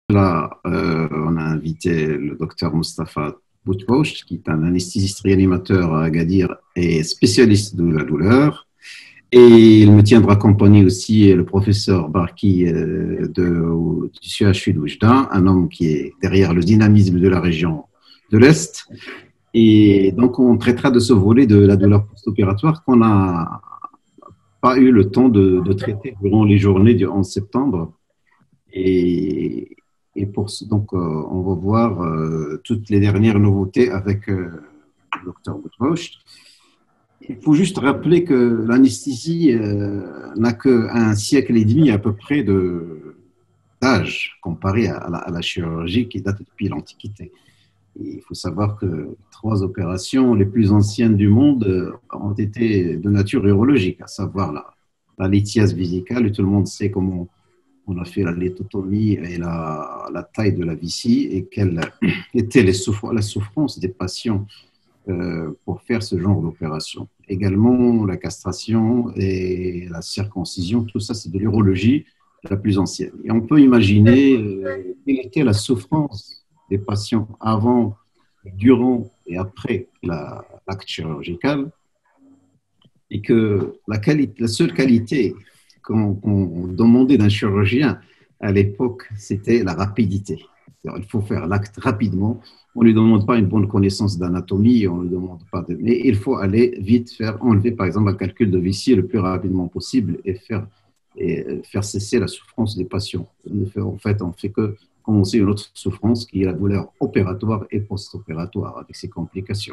Là, on a invité le docteur Moustapha Boutbouch, qui est un anesthésiste réanimateur à Agadir et spécialiste de la douleur. Et il me tiendra compagnie aussi le professeur Barki du CHU de Oujda, un homme qui est derrière le dynamisme de la région de l'Est. Et donc, on traitera de ce volet de la douleur post-opératoire qu'on n'a pas eu le temps de traiter durant les journées du 11 septembre. Et, donc, on va voir toutes les dernières nouveautés avec le docteur Boutbouch. Il faut juste rappeler que l'anesthésie n'a qu'un siècle et demi à peu près d'âge comparé à la chirurgie qui date depuis l'Antiquité. Il faut savoir que 3 opérations les plus anciennes du monde ont été de nature urologique, à savoir la lithiase vésicale, et tout le monde sait comment on a fait la lithotomie et la taille de la vessie et quelle était la souffrance des patients pour faire ce genre d'opération. Également, la castration et la circoncision, tout ça, c'est de l'urologie la plus ancienne. Et on peut imaginer quelle était la souffrance des patients avant, durant et après l'acte chirurgical, et que la seule qualité qu'on demandait d'un chirurgien à l'époque, c'était la rapidité. Il faut faire l'acte rapidement. On ne lui demande pas une bonne connaissance d'anatomie, on ne lui demande pas mais il faut aller vite enlever, par exemple, un calcul de vessie le plus rapidement possible et faire cesser la souffrance des patients. En fait, on ne fait que commencer une autre souffrance qui est la douleur opératoire et post-opératoire avec ses complications.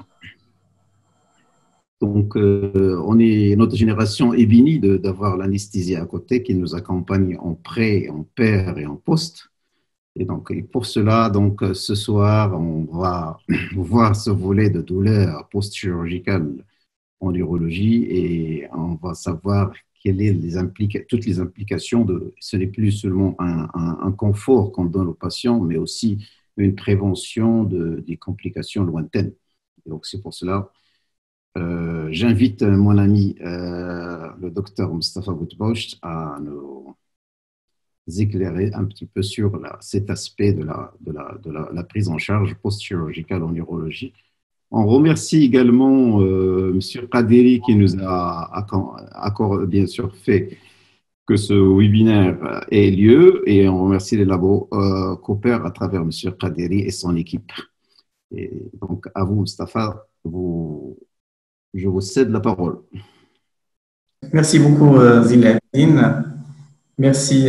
Donc, notre génération est bénie d'avoir l'anesthésie à côté qui nous accompagne en pré, en pair et en post. Et donc, pour cela, donc, ce soir, on va voir ce volet de douleur post-chirurgicale en urologie et on va savoir toutes les implications ce n'est plus seulement un confort qu'on donne aux patients, mais aussi une prévention des complications lointaines. Et donc, c'est pour cela j'invite mon ami, le docteur Moustapha Boutbouch, à nous éclairer un petit peu sur cet aspect de la prise en charge post-chirurgicale en urologie. On remercie également M. Qaderi qui nous a bien sûr fait que ce webinaire ait lieu et on remercie les labos Cooper à travers M. Qaderi et son équipe. Et donc, à vous, Moustapha, je vous cède la parole. Merci beaucoup, Zinedine. Merci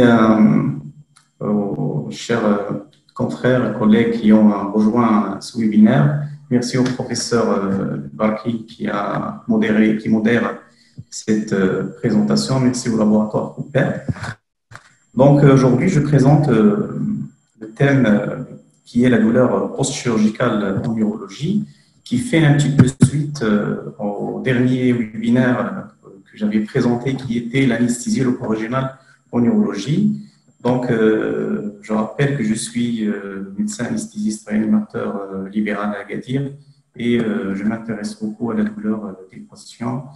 aux chers confrères et collègues qui ont rejoint ce webinaire. Merci au professeur Barki qui modère cette présentation. Merci au laboratoire Cooper. Donc, aujourd'hui, je présente le thème qui est la douleur post-chirurgicale en urologie, qui fait un petit peu suite au dernier webinaire que j'avais présenté, qui était l'anesthésie locale en urologie. Donc, je rappelle que je suis médecin anesthésiste réanimateur libéral à Agadir et je m'intéresse beaucoup à la douleur des patients.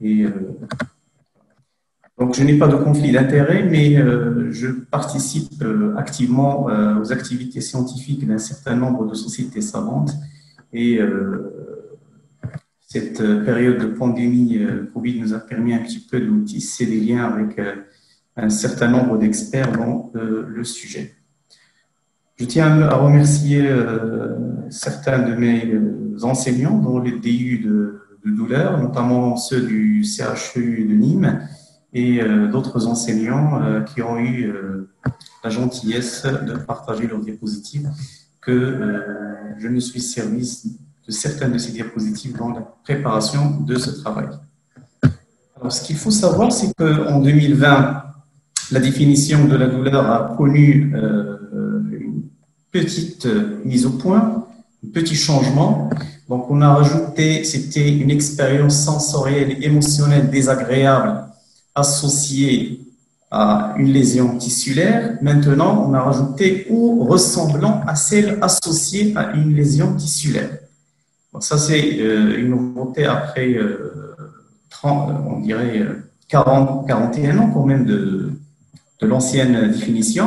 Donc, je n'ai pas de conflit d'intérêt, mais je participe activement aux activités scientifiques d'un certain nombre de sociétés savantes. Et cette période de pandémie Covid nous a permis un petit peu de tisser des liens avec un certain nombre d'experts dans le sujet. Je tiens à remercier certains de mes enseignants dans les DU de douleur, notamment ceux du CHU de Nîmes et d'autres enseignants qui ont eu la gentillesse de partager leurs diapositives, que je me suis servi de certaines de ces diapositives dans la préparation de ce travail. Alors, ce qu'il faut savoir, c'est qu'en 2020, la définition de la douleur a connu une petite mise au point, un petit changement. Donc, on a rajouté, c'était une expérience sensorielle et émotionnelle désagréable associée à une lésion tissulaire. Maintenant, on a rajouté ou ressemblant à celle associée à une lésion tissulaire. Donc, ça, c'est une nouveauté après 30, on dirait 41 ans quand même de l'ancienne définition.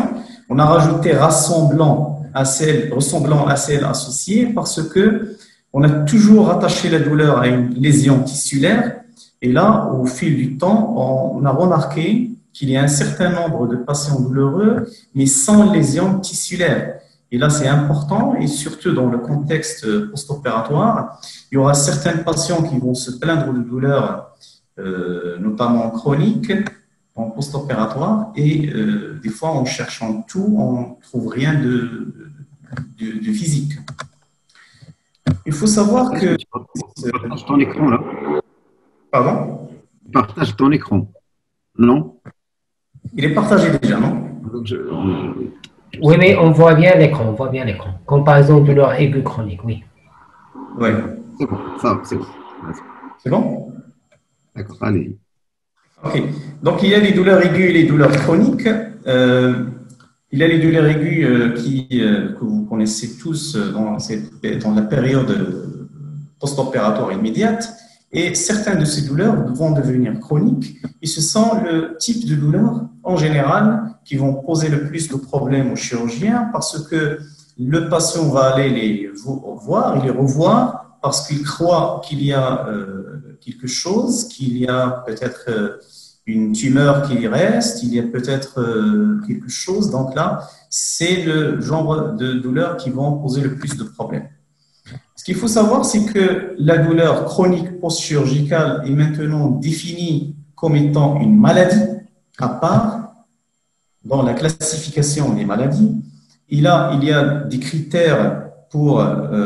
On a rajouté ressemblant à celle associée parce que on a toujours attaché la douleur à une lésion tissulaire. Et là, au fil du temps, on a remarqué qu'il y a un certain nombre de patients douloureux, mais sans lésion tissulaire. Et là, c'est important, et surtout dans le contexte post-opératoire, il y aura certains patients qui vont se plaindre de douleurs, notamment chroniques, en post-opératoire, et des fois, en cherchant tout, on ne trouve rien de physique. Il faut savoir que... Tu partages ton écran, là. Pardon? Tu partages ton écran, non? Il est partagé déjà, non? Oui, mais on voit bien l'écran, Comparaison douleur aiguë chronique, oui. Oui. C'est bon, ça, c'est bon. C'est bon? D'accord, allez. Ok. Donc, il y a les douleurs aiguës et les douleurs chroniques. Il y a les douleurs aiguës que vous connaissez tous dans la période post-opératoire immédiate. Et certaines de ces douleurs vont devenir chroniques. Et ce sont le type de douleurs, en général, qui vont poser le plus de problèmes aux chirurgiens parce que le patient va aller les voir et les revoir parce qu'il croit qu'il y a quelque chose, qu'il y a peut-être une tumeur qui reste, il y a peut-être quelque chose. Donc là, c'est le genre de douleurs qui vont poser le plus de problèmes. Ce qu'il faut savoir, c'est que la douleur chronique post-chirurgicale est maintenant définie comme étant une maladie à part dans la classification des maladies. Il y a des critères pour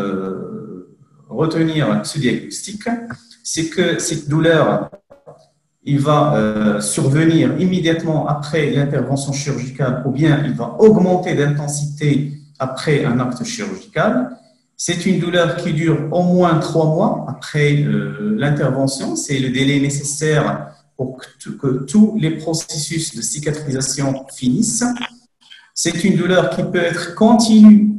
retenir ce diagnostic. C'est que cette douleur, il va survenir immédiatement après l'intervention chirurgicale ou bien il va augmenter d'intensité après un acte chirurgical. C'est une douleur qui dure au moins 3 mois après l'intervention. C'est le délai nécessaire pour que tous les processus de cicatrisation finissent. C'est une douleur qui peut être continue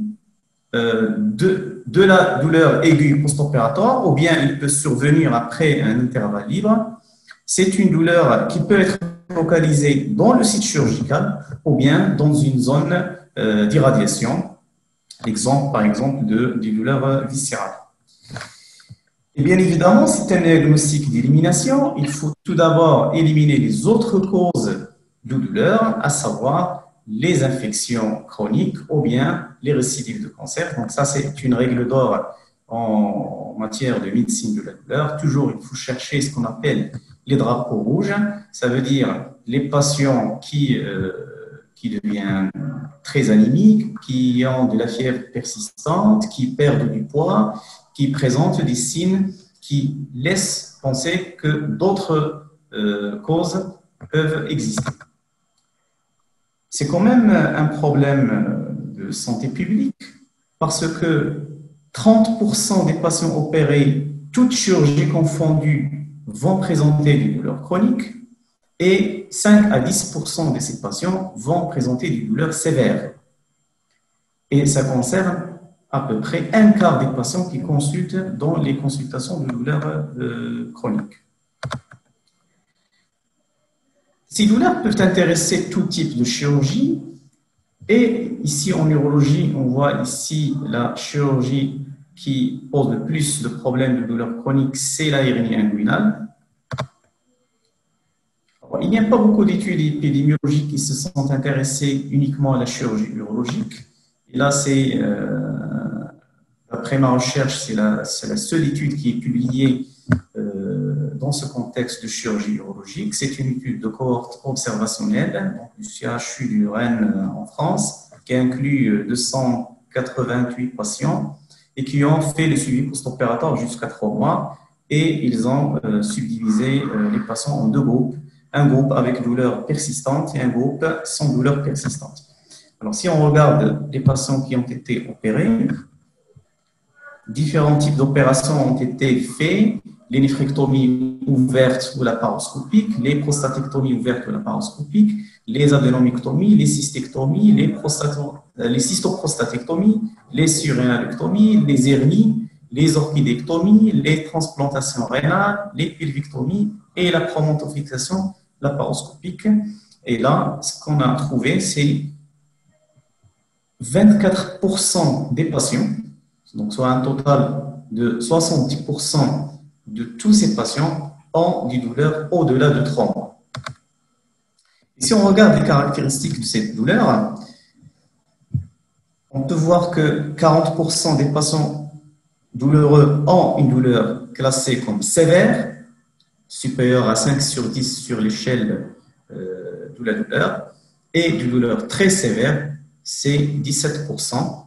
de la douleur aiguë post-opératoire ou bien il peut survenir après un intervalle libre. C'est une douleur qui peut être localisée dans le site chirurgical ou bien dans une zone d'irradiation. Exemple, par exemple, des douleurs viscérales. Et bien évidemment, c'est un diagnostic d'élimination. Il faut tout d'abord éliminer les autres causes de douleur, à savoir les infections chroniques ou bien les récidives de cancer. Donc ça, c'est une règle d'or en matière de médecine de la douleur. Toujours, il faut chercher ce qu'on appelle les drapeaux rouges. Ça veut dire les patients qui deviennent très anémiques, qui ont de la fièvre persistante, qui perdent du poids, qui présentent des signes qui laissent penser que d'autres causes peuvent exister. C'est quand même un problème de santé publique parce que 30% des patients opérés, toutes chirurgies confondues, vont présenter des douleurs chroniques et 5 à 10% de ces patients vont présenter des douleurs sévères. Et ça concerne à peu près un quart des patients qui consultent dans les consultations de douleurs chroniques. Ces douleurs peuvent intéresser tout type de chirurgie. Et ici, en urologie, on voit ici la chirurgie qui pose le plus de problèmes de douleurs chroniques, c'est la hernie inguinale. Il n'y a pas beaucoup d'études épidémiologiques qui se sont intéressées uniquement à la chirurgie urologique. Et là, c'est, d'après ma recherche, c'est la seule étude qui est publiée dans ce contexte de chirurgie urologique. C'est une étude de cohorte observationnelle donc du CHU du Rennes en France, qui inclut 288 patients et qui ont fait le suivi post-opératoire jusqu'à 3 mois. Et ils ont subdivisé les patients en 2 groupes. Un groupe avec douleur persistante et un groupe sans douleur persistante. Alors, si on regarde les patients qui ont été opérés, différents types d'opérations ont été faits, les néphrectomies ouvertes ou laparoscopiques, les prostatectomies ouvertes ou laparoscopiques, les adénomectomies, les cystectomies, les cystoprostatectomies, les surrénalectomies, les hernies, les orchidectomies, les transplantations rénales, les pelvictomies et la promontofixation laparoscopique. Et là, ce qu'on a trouvé, c'est 24% des patients, donc soit un total de 70% de tous ces patients ont des douleurs au-delà de 3 mois. Et si on regarde les caractéristiques de cette douleur, on peut voir que 40% des patients douloureux ont une douleur classée comme sévère, supérieure à 5 sur 10 sur l'échelle de la douleur, et d'une douleur très sévère, c'est 17%.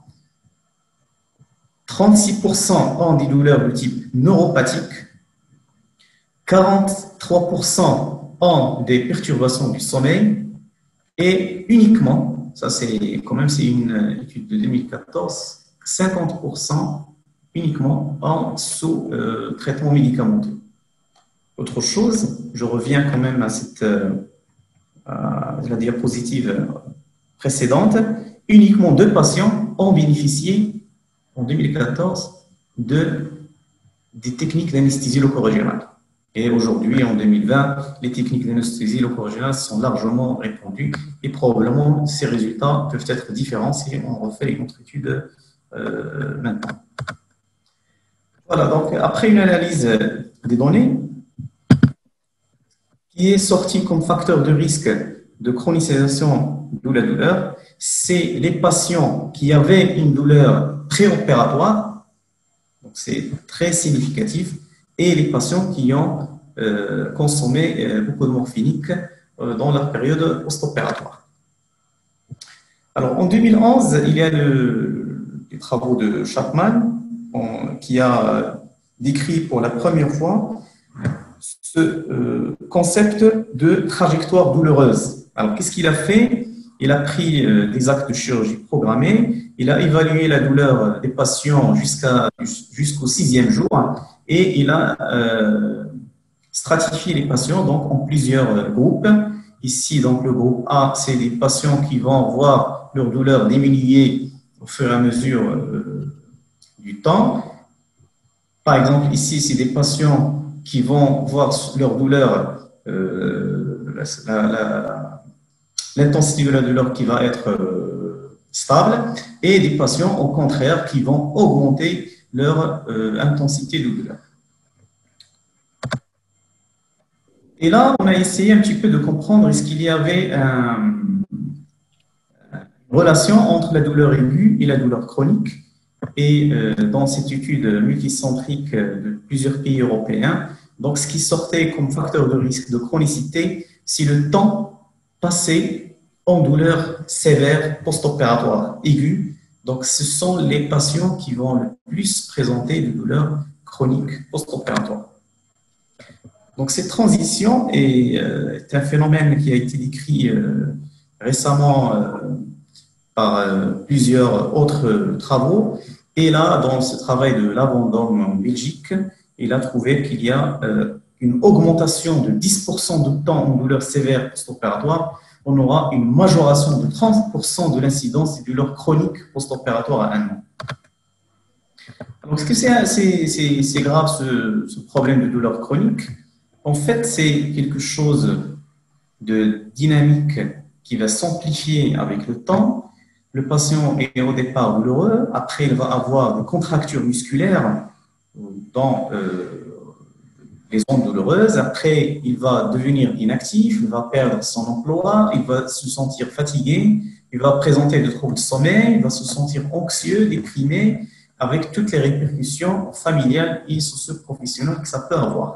36% ont des douleurs de type neuropathique, 43% ont des perturbations du sommeil, et uniquement, ça c'est quand même c'est une étude de 2014, 50% uniquement ont sous traitement médicamenteux. Autre chose, je reviens quand même à la diapositive précédente, uniquement 2 patients ont bénéficié en 2014 des techniques d'anesthésie loco-régionale. Et aujourd'hui, en 2020, les techniques d'anesthésie loco-régionale sont largement répandues et probablement ces résultats peuvent être différents si on refait une autre étude maintenant. Voilà, donc après une analyse des données, qui est sorti comme facteur de risque de chronicisation de la douleur, c'est les patients qui avaient une douleur préopératoire, donc c'est très significatif, et les patients qui ont consommé beaucoup de morphinique dans leur période post-opératoire. Alors en 2011, il y a les travaux de Chapman qui a décrit pour la première fois ce concept de trajectoire douloureuse. Alors, qu'est-ce qu'il a fait? Il a pris des actes de chirurgie programmés, il a évalué la douleur des patients jusqu'au 6e jour et il a stratifié les patients donc, en plusieurs groupes. Ici, donc, le groupe A, c'est des patients qui vont voir leur douleur diminuer au fur et à mesure du temps. Par exemple, ici, c'est des patients qui vont voir leur douleur, l'intensité de la douleur qui va être stable, et des patients, au contraire, qui vont augmenter leur intensité de douleur. Et là, on a essayé un petit peu de comprendre est-ce qu'il y avait une relation entre la douleur aiguë et la douleur chronique. Et dans cette étude multicentrique de plusieurs pays européens, donc ce qui sortait comme facteur de risque de chronicité, c'est le temps passé en douleur sévère post-opératoire aiguë. Donc ce sont les patients qui vont le plus présenter des douleurs chroniques post-opératoires. Donc cette transition est un phénomène qui a été décrit récemment par plusieurs autres travaux. Et là, dans ce travail de Lavandome en Belgique, il a trouvé qu'il y a une augmentation de 10% de temps en douleur sévère post-opératoire. On aura une majoration de 30% de l'incidence des douleurs chroniques post-opératoires à 1 an. Alors, est-ce que c'est grave ce problème de douleur chronique? En fait, c'est quelque chose de dynamique qui va s'amplifier avec le temps. Le patient est au départ douloureux, après il va avoir des contractures musculaires dans les zones douloureuses, après il va devenir inactif, il va perdre son emploi, il va se sentir fatigué, il va présenter des troubles de sommeil, il va se sentir anxieux, déprimé, avec toutes les répercussions familiales et socio-professionnelles que ça peut avoir.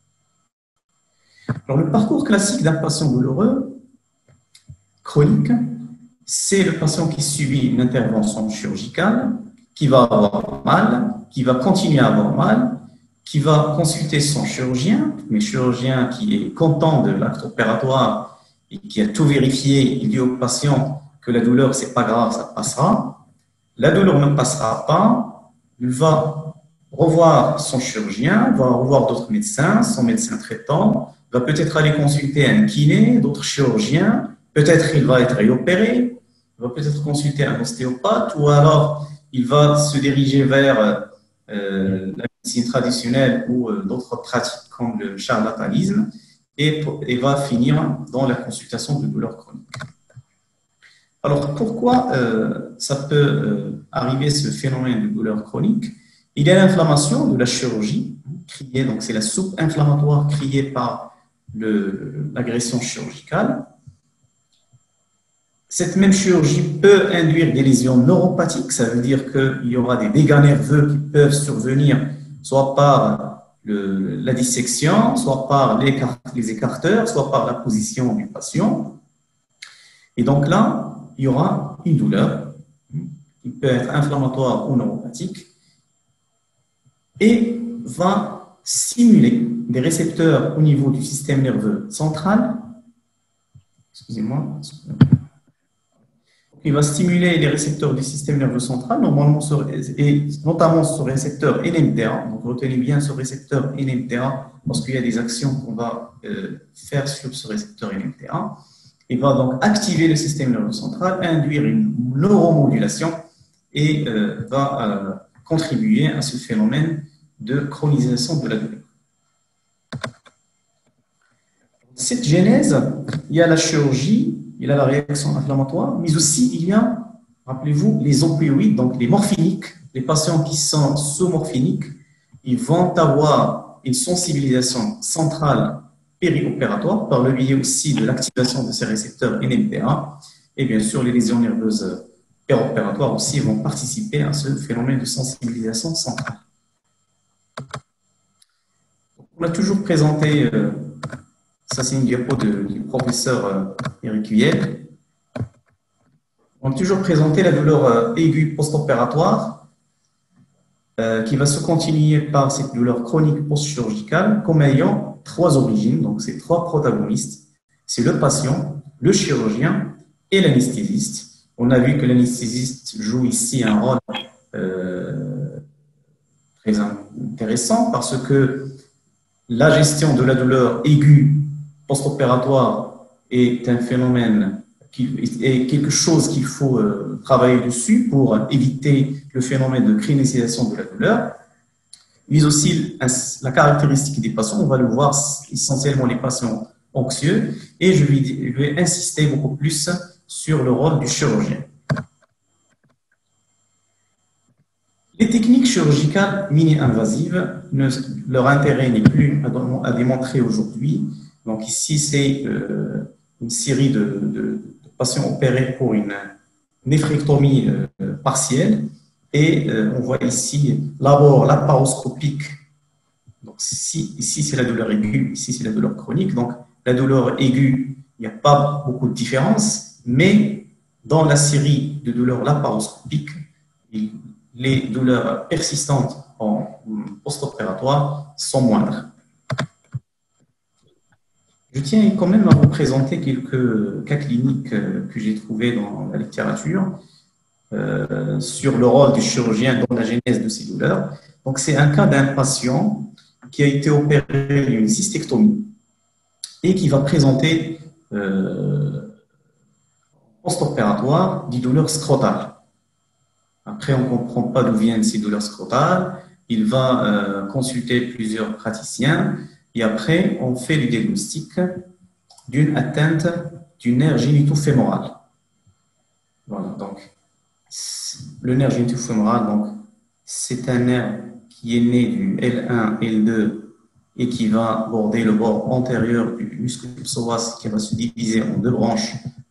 Alors, le parcours classique d'un patient douloureux chronique, c'est le patient qui subit une intervention chirurgicale, qui va avoir mal, qui va continuer à avoir mal, qui va consulter son chirurgien, mais chirurgien qui est content de l'acte opératoire et qui a tout vérifié, il dit au patient que la douleur, c'est pas grave, ça passera. La douleur ne passera pas, il va revoir son chirurgien, va revoir d'autres médecins, son médecin traitant, va peut-être aller consulter un kiné, d'autres chirurgiens, peut-être il va être réopéré, il va peut-être consulter un ostéopathe ou alors il va se diriger vers la médecine traditionnelle ou d'autres pratiques comme le charlatanisme et va finir dans la consultation de douleurs chroniques. Alors, pourquoi ça peut arriver ce phénomène de douleur chronique? Il y a l'inflammation de la chirurgie, donc c'est la soupe inflammatoire créée par l'agression chirurgicale. Cette même chirurgie peut induire des lésions neuropathiques, ça veut dire qu'il y aura des dégâts nerveux qui peuvent survenir soit par la dissection, soit par les écarteurs, soit par la position du patient. Et donc là, il y aura une douleur qui peut être inflammatoire ou neuropathique et va stimuler des récepteurs au niveau du système nerveux central. Excusez-moi. Il va stimuler les récepteurs du système nerveux central, normalement, et notamment ce récepteur NMDA. Donc, retenez bien ce récepteur NMDA parce qu'il y a des actions qu'on va faire sur ce récepteur NMDA. Il va donc activer le système nerveux central, induire une neuromodulation et va contribuer à ce phénomène de chronisation de la douleur. Cette genèse, il y a la chirurgie, il y a la réaction inflammatoire, mais aussi il y a, rappelez-vous, les opioïdes, donc les morphiniques. Les patients qui sont sous-morphiniques, ils vont avoir une sensibilisation centrale périopératoire par le biais aussi de l'activation de ces récepteurs NMDA. Et bien sûr, les lésions nerveuses péropératoires aussi vont participer à ce phénomène de sensibilisation centrale. On a toujours présenté, ça c'est une diapo du professeur Eric Huyel. On a toujours présenté la douleur aiguë post-opératoire qui va se continuer par cette douleur chronique post-chirurgicale comme ayant trois origines, donc c'est trois protagonistes. C'est le patient, le chirurgien et l'anesthésiste. On a vu que l'anesthésiste joue ici un rôle très intéressant parce que la gestion de la douleur aiguë post-opératoire est un phénomène est quelque chose qu'il faut travailler dessus pour éviter le phénomène de chronisation de la douleur. Mais aussi la caractéristique des patients, on va le voir essentiellement les patients anxieux, et je vais insister beaucoup plus sur le rôle du chirurgien. Les techniques chirurgicales mini-invasives, leur intérêt n'est plus à démontrer aujourd'hui. Donc ici, c'est une série de patients opérés pour une néphrectomie partielle. Et on voit ici d'abord laparoscopique. Donc ici, c'est la douleur aiguë, ici, c'est la douleur chronique. Donc la douleur aiguë, il n'y a pas beaucoup de différence, mais dans la série de douleurs laparoscopiques, les douleurs persistantes en post-opératoire sont moindres. Je tiens quand même à vous présenter quelques cas cliniques que j'ai trouvés dans la littérature sur le rôle du chirurgien dans la genèse de ces douleurs. Donc, c'est un cas d'un patient qui a été opéré d'une cystectomie et qui va présenter post-opératoire des douleurs scrotales. Après, on ne comprend pas d'où viennent ces douleurs scrotales. Il va consulter plusieurs praticiens et après, on fait le diagnostic d'une atteinte du nerf génito-fémoral. Voilà, donc, le nerf génito-fémoral, donc, c'est un nerf qui est né du L1, L2 et qui va border le bord antérieur du muscle psoas qui va se diviser en deux branches,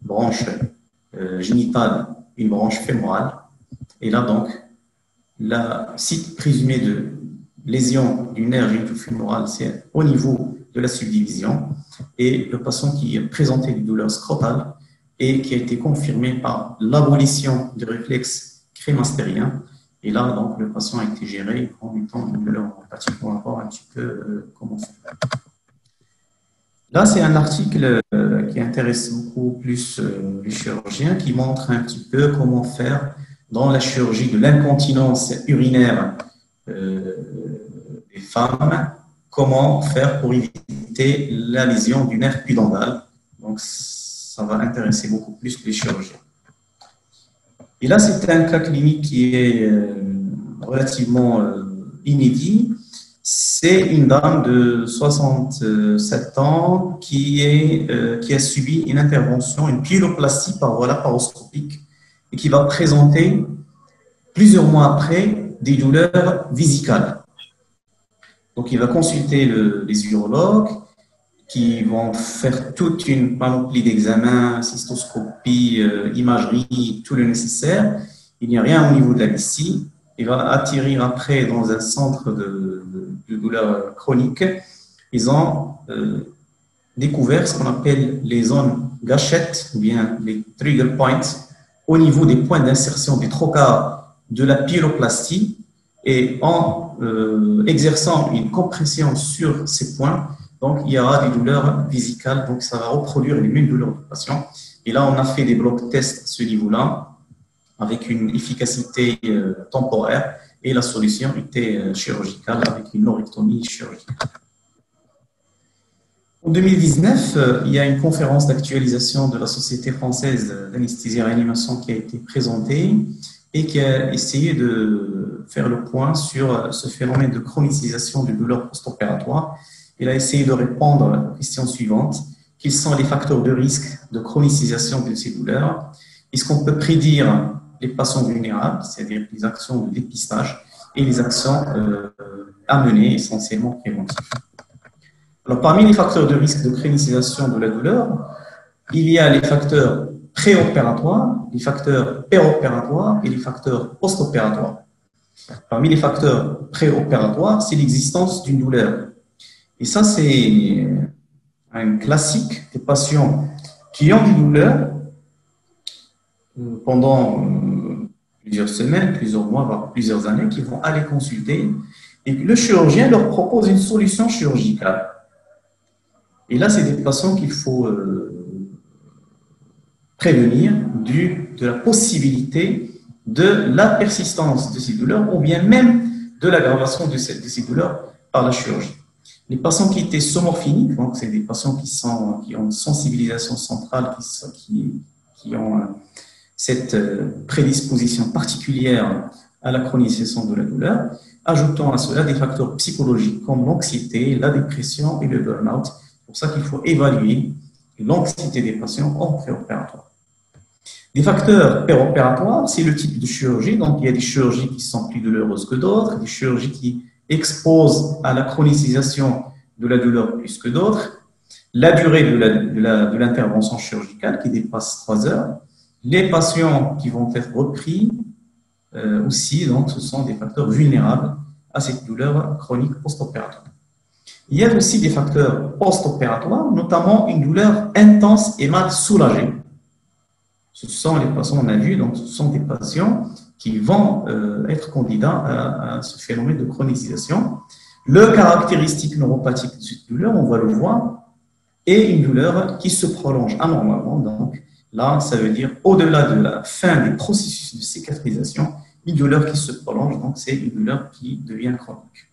génitale et une branche fémorale. Et là, donc, le site présumé de lésion du nerf génito-fémoral, c'est au niveau de la subdivision. Et le patient qui présentait des douleurs scrotales et qui a été confirmé par l'abolition du réflexe crémastérien. Et là, donc, le patient a été géré en même temps de l'homéopathie pour voir un petit peu comment ça fait. Là, c'est un article qui intéresse beaucoup plus les chirurgiens, qui montre un petit peu comment faire dans la chirurgie de l'incontinence urinaire des femmes, comment faire pour éviter la lésion du nerf pudendal. Donc, ça va intéresser beaucoup plus les chirurgiens. Et là, c'est un cas clinique qui est relativement inédit. C'est une dame de 67 ans qui a subi une intervention, une pyéloplastie par voie laparoscopique et qui va présenter plusieurs mois après des douleurs vésicales. Donc, il va consulter les urologues qui vont faire toute une panoplie d'examens, cystoscopie, imagerie, tout le nécessaire. Il n'y a rien au niveau de la vessie. Il va atterrir après dans un centre de douleurs chroniques. Ils ont découvert ce qu'on appelle les zones gâchettes ou bien les trigger points au niveau des points d'insertion des trocars de la pyéloplastie et en exerçant une compression sur ces points, donc il y aura des douleurs vésicales, donc ça va reproduire les mêmes douleurs du patient. Et là, on a fait des blocs tests à ce niveau-là avec une efficacité temporaire et la solution était chirurgicale avec une norectomie chirurgicale. En 2019, il y a une conférence d'actualisation de la Société française d'anesthésie et réanimation qui a été présentée et qui a essayé de faire le point sur ce phénomène de chronicisation des douleurs post-opératoires. Il a essayé de répondre à la question suivante. Quels sont les facteurs de risque de chronicisation de ces douleurs? Est-ce qu'on peut prédire les patients vulnérables, c'est-à-dire les actions de dépistage et les actions à mener essentiellement préventives? Alors, parmi les facteurs de risque de chronicisation de la douleur, il y a les facteurs préopératoires, les facteurs péropératoires et les facteurs post-opératoires. Parmi les facteurs préopératoires, c'est l'existence d'une douleur. Et ça, c'est un classique des patients qui ont des douleurs pendant plusieurs semaines, plusieurs mois, voire plusieurs années, qui vont aller consulter et le chirurgien leur propose une solution chirurgicale. Et là, c'est des patients qu'il faut prévenir de la possibilité de la persistance de ces douleurs ou bien même de l'aggravation de ces douleurs par la chirurgie. Les patients qui étaient somorphiniques, donc c'est des patients qui ont une sensibilisation centrale, qui ont cette prédisposition particulière à la chronisation de la douleur. Ajoutons à cela des facteurs psychologiques comme l'anxiété, la dépression et le burn-out. C'est pour ça qu'il faut évaluer l'anxiété des patients en préopératoire. Des facteurs péropératoires, c'est le type de chirurgie. Donc, il y a des chirurgies qui sont plus douloureuses que d'autres, des chirurgies qui exposent à la chronisation de la douleur plus que d'autres, la durée de l'intervention chirurgicale qui dépasse 3 heures, les patients qui vont être repris aussi, donc ce sont des facteurs vulnérables à cette douleur chronique post-opératoire. Il y a aussi des facteurs post-opératoires, notamment une douleur intense et mal soulagée. Ce sont les patients, on a vu, donc ce sont des patients qui vont être candidats à ce phénomène de chronisation. Le caractéristique neuropathique de cette douleur, on va le voir, est une douleur qui se prolonge anormalement. Donc là, ça veut dire au-delà de la fin des processus de cicatrisation, une douleur qui se prolonge, donc c'est une douleur qui devient chronique.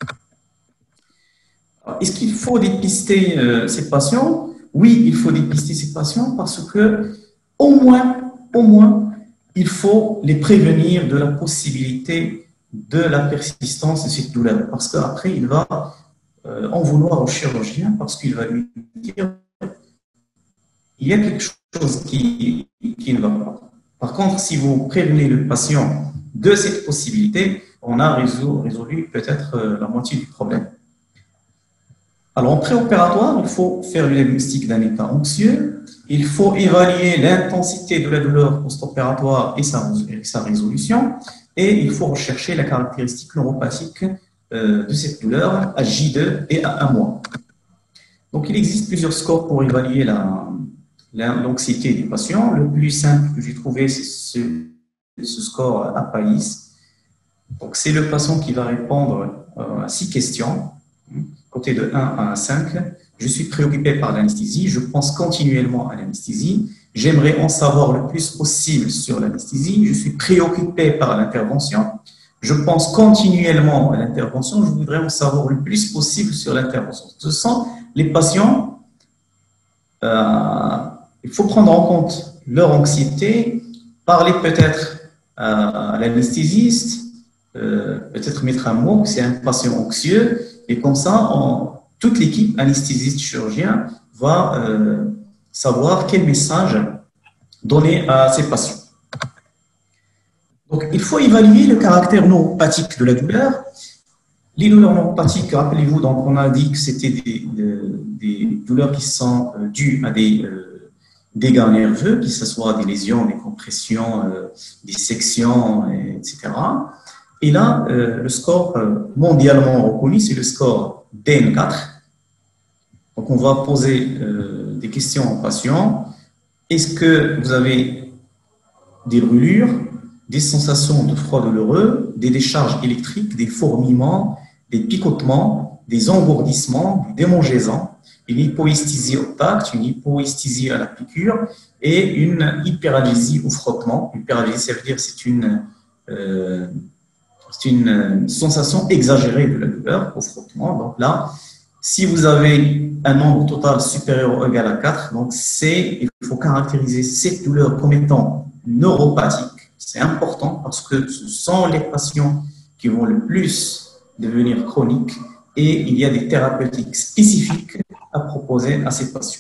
Est-ce qu'il faut dépister ces patients? Oui, il faut dépister ces patients parce que au moins, il faut les prévenir de la possibilité de la persistance de cette douleur. Parce qu'après, il va en vouloir au chirurgien parce qu'il va lui dire il y a quelque chose qui ne va pas. Par contre, si vous prévenez le patient de cette possibilité, on a résolu peut-être la moitié du problème. Alors, en préopératoire, il faut faire le diagnostic d'un état anxieux, il faut évaluer l'intensité de la douleur post-opératoire et sa résolution, et il faut rechercher la caractéristique neuropathique de cette douleur à J2 et à 1 mois. Donc, il existe plusieurs scores pour évaluer l'anxiété des patients. Le plus simple que j'ai trouvé, c'est ce score APAIS. Donc, c'est le patient qui va répondre à 6 questions. Côté de 1 à 5, je suis préoccupé par l'anesthésie, je pense continuellement à l'anesthésie, j'aimerais en savoir le plus possible sur l'anesthésie, je suis préoccupé par l'intervention, je pense continuellement à l'intervention, je voudrais en savoir le plus possible sur l'intervention. Ce sont les patients, il faut prendre en compte leur anxiété, parler peut-être à l'anesthésiste, peut-être mettre un mot, c'est un patient anxieux, Et comme ça, toute l'équipe anesthésiste chirurgien va savoir quel message donner à ses patients. Donc, il faut évaluer le caractère neuropathique de la douleur. Les douleurs neuropathiques, rappelez-vous, donc on a dit que c'était des douleurs qui sont dues à des dégâts nerveux, que ce soit des lésions, des compressions, des sections, etc. Et là, le score mondialement reconnu, c'est le score DN4. Donc, on va poser des questions aux patients. Est-ce que vous avez des brûlures, des sensations de froid douloureux, des décharges électriques, des fourmillements, des picotements, des engourdissements, des démangeaisons, une hypoesthésie au tact, une hypoesthésie à la piqûre et une hyperalgésie au frottement. Hyperalgésie, ça veut dire que c'est une sensation exagérée de la douleur au frottement. Donc là, si vous avez un nombre total supérieur ou égal à 4, donc il faut caractériser cette douleur comme étant neuropathique. C'est important parce que ce sont les patients qui vont le plus devenir chroniques et il y a des thérapeutiques spécifiques à proposer à ces patients.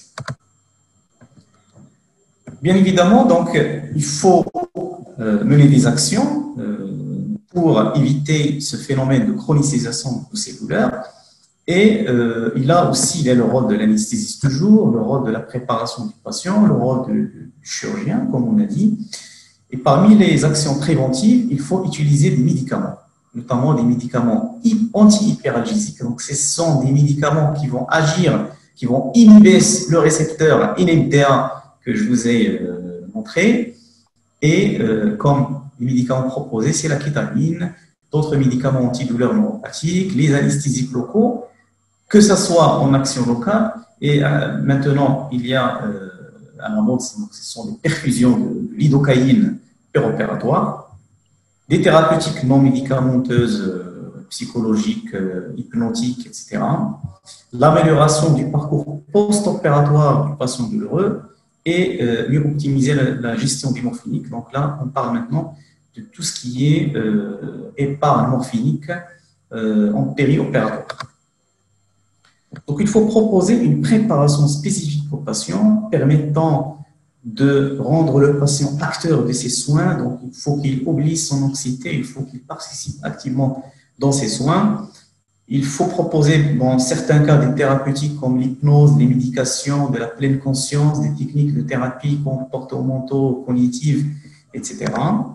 Bien évidemment, donc, il faut mener des actions pour éviter ce phénomène de chronicisation de ces douleurs. Et il a le rôle de l'anesthésiste toujours, le rôle de la préparation du patient, le rôle du chirurgien, comme on a dit. Et parmi les actions préventives, il faut utiliser des médicaments, notamment des médicaments anti-hyperalgésiques. Donc, ce sont des médicaments qui vont agir, qui vont inhiber le récepteur NMDA que je vous ai montré. Et comme les médicaments proposés, c'est la kétamine, d'autres médicaments antidouleurs neuropathiques, les anesthésiques locaux, que ce soit en action locale. Et maintenant, il y a à la mode, ce sont des perfusions de lidocaïne péropératoire, des thérapeutiques non médicamenteuses, psychologiques, hypnotiques, etc. L'amélioration du parcours post-opératoire du patient douloureux et mieux optimiser la gestion du morphinique. Donc là, on parle maintenant de tout ce qui est épargne morphinique en périopératoire. Donc, il faut proposer une préparation spécifique au patient permettant de rendre le patient acteur de ses soins. Donc, il faut qu'il oublie son anxiété, il faut qu'il participe activement dans ses soins. Il faut proposer, dans certains cas, des thérapeutiques comme l'hypnose, les médications, de la pleine conscience, des techniques de thérapie comportementaux-cognitives, etc.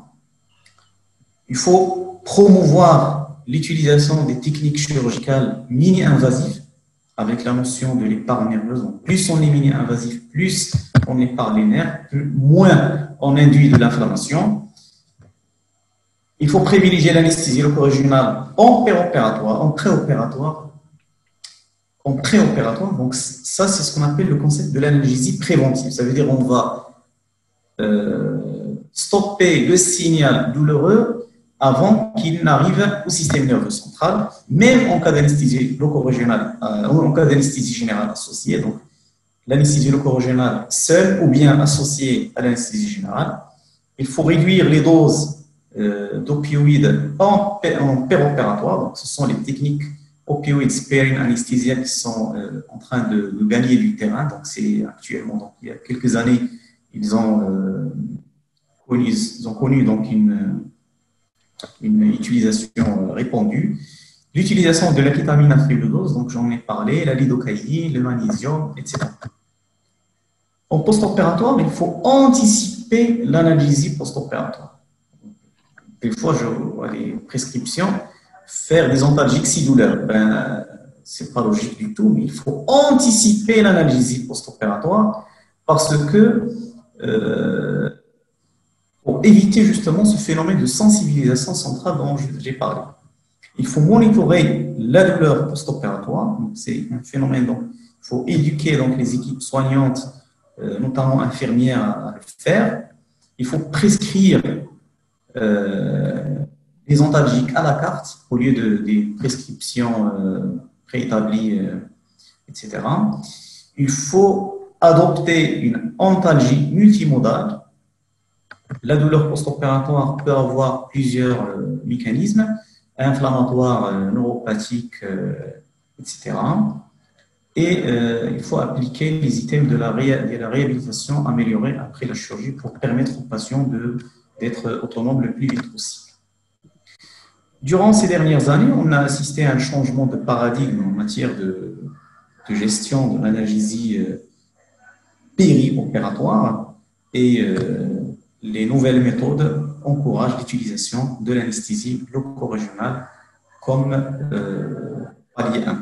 Il faut promouvoir l'utilisation des techniques chirurgicales mini-invasives avec la notion de l'épargne nerveuse. Donc, plus on est mini-invasif, plus on épargne les nerfs, moins on induit de l'inflammation. Il faut privilégier l'anesthésie loco-régionale en préopératoire, Donc, ça, c'est ce qu'on appelle le concept de l'analgésie préventive. Ça veut dire qu'on va stopper le signal douloureux avant qu'il n'arrive au système nerveux central, même en cas d'anesthésie loco-régionale ou en cas d'anesthésie générale associée. Donc, l'anesthésie loco-régionale seule ou bien associée à l'anesthésie générale. Il faut réduire les doses d'opioïdes en péropératoire. Donc, ce sont les techniques opioid sparing anesthesia qui sont en train de gagner du terrain. Donc, c'est actuellement, donc, il y a quelques années, ils ont connu donc une utilisation répandue. L'utilisation de la kétamine à faible dose, donc j'en ai parlé, la lidocaïne, le magnésium, etc. En post-opératoire, il faut anticiper l'analgésie post-opératoire. Des fois, je vois les prescriptions, faire des antalgiques si douleur. C'est pas logique du tout, mais il faut anticiper l'analgésie post-opératoire parce que pour éviter justement ce phénomène de sensibilisation centrale dont j'ai parlé. Il faut monitorer la douleur post-opératoire, c'est un phénomène dont il faut éduquer donc, les équipes soignantes, notamment infirmières, à le faire. Il faut prescrire des antalgiques à la carte au lieu des prescriptions préétablies, etc. Il faut adopter une antalgie multimodale. La douleur post-opératoire peut avoir plusieurs mécanismes, inflammatoires, neuropathiques, etc. Et il faut appliquer les items de la réhabilitation améliorée après la chirurgie pour permettre aux patients d'être autonomes le plus vite possible. Durant ces dernières années, on a assisté à un changement de paradigme en matière de gestion de l'analgésie péri-opératoire et les nouvelles méthodes encouragent l'utilisation de l'anesthésie loco-régionale comme palier 1.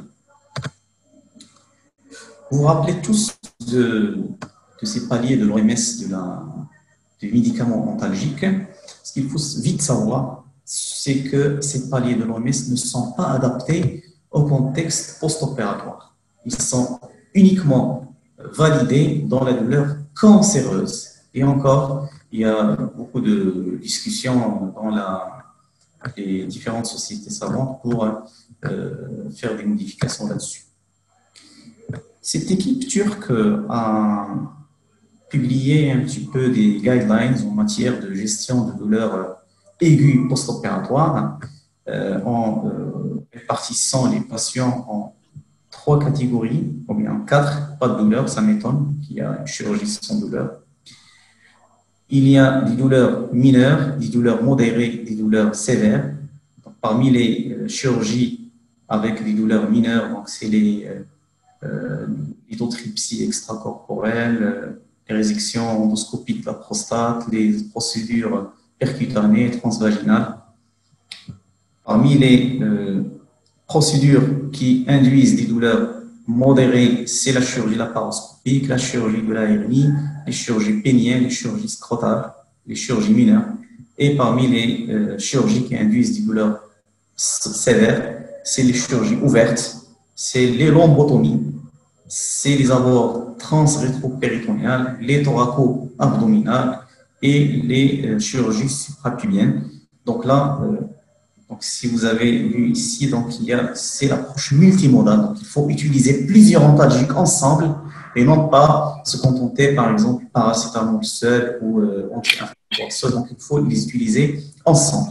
Vous vous rappelez tous de ces paliers de l'OMS, des médicaments antalgiques. Ce qu'il faut vite savoir, c'est que ces paliers de l'OMS ne sont pas adaptés au contexte post-opératoire. Ils sont uniquement validés dans la douleur cancéreuse. Et encore, il y a beaucoup de discussions dans les différentes sociétés savantes pour faire des modifications là-dessus. Cette équipe turque a publié un petit peu des guidelines en matière de gestion de douleurs aiguës post-opératoires en répartissant les patients en 3 catégories, ou bien 4, pas de douleur, ça m'étonne qu'il y a une chirurgie sans douleur. Il y a des douleurs mineures, des douleurs modérées, des douleurs sévères. Donc, parmi les chirurgies avec des douleurs mineures, c'est l'hydrotripsie extracorporelle, les résections endoscopiques de la prostate, les procédures percutanées, transvaginales. Parmi les procédures qui induisent des douleurs modérées, c'est la chirurgie laparoscopique, la chirurgie de la hernie, les chirurgies péniennes, les chirurgies scrotales, les chirurgies mineures. Et parmi les chirurgies qui induisent des douleurs sévères, c'est les chirurgies ouvertes, c'est les lombotomies, c'est les abords transrétropéritonéales, les thoraco-abdominales et les chirurgies suprapubiennes. Donc là, si vous avez vu ici, c'est l'approche multimodale. Donc il faut utiliser plusieurs antalgiques ensemble et non pas se contenter, par exemple, paracétamol seul ou anti-inflammatoire seul. Donc il faut les utiliser ensemble.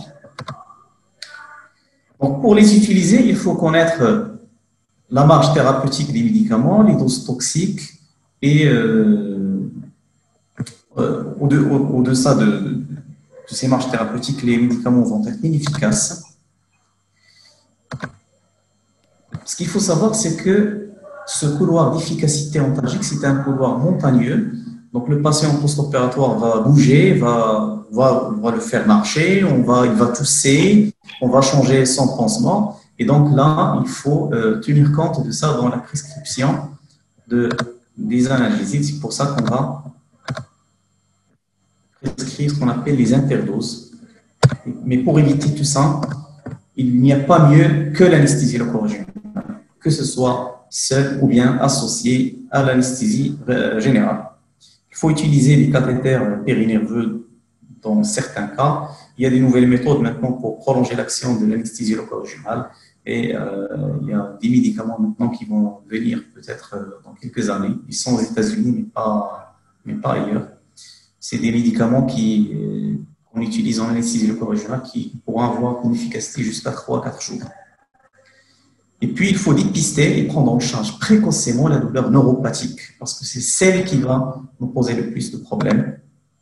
Donc pour les utiliser, il faut connaître la marge thérapeutique des médicaments, les doses toxiques et au-delà de ces marges thérapeutiques, les médicaments vont être inefficaces. Ce qu'il faut savoir, c'est que ce couloir d'efficacité antalgique, c'est un couloir montagneux. Donc le patient post-opératoire va bouger, va le faire marcher, il va tousser, on va changer son pansement. Et donc là, il faut tenir compte de ça dans la prescription des analgésiques. C'est pour ça qu'on va prescrire ce qu'on appelle les interdoses. Mais pour éviter tout ça, il n'y a pas mieux que l'anesthésie loco-régionale, que ce soit seul ou bien associé à l'anesthésie générale. Il faut utiliser des cathéters périnerveux dans certains cas. Il y a des nouvelles méthodes maintenant pour prolonger l'action de l'anesthésie loco-régionale. Et il y a des médicaments maintenant qui vont venir peut-être dans quelques années. Ils sont aux États-Unis, mais pas ailleurs. C'est des médicaments qu'on utilise en anesthésie loco-régionale qui pourront avoir une efficacité jusqu'à 3-4 jours. Et puis, il faut dépister et prendre en charge précocement la douleur neuropathique, parce que c'est celle qui va nous poser le plus de problèmes.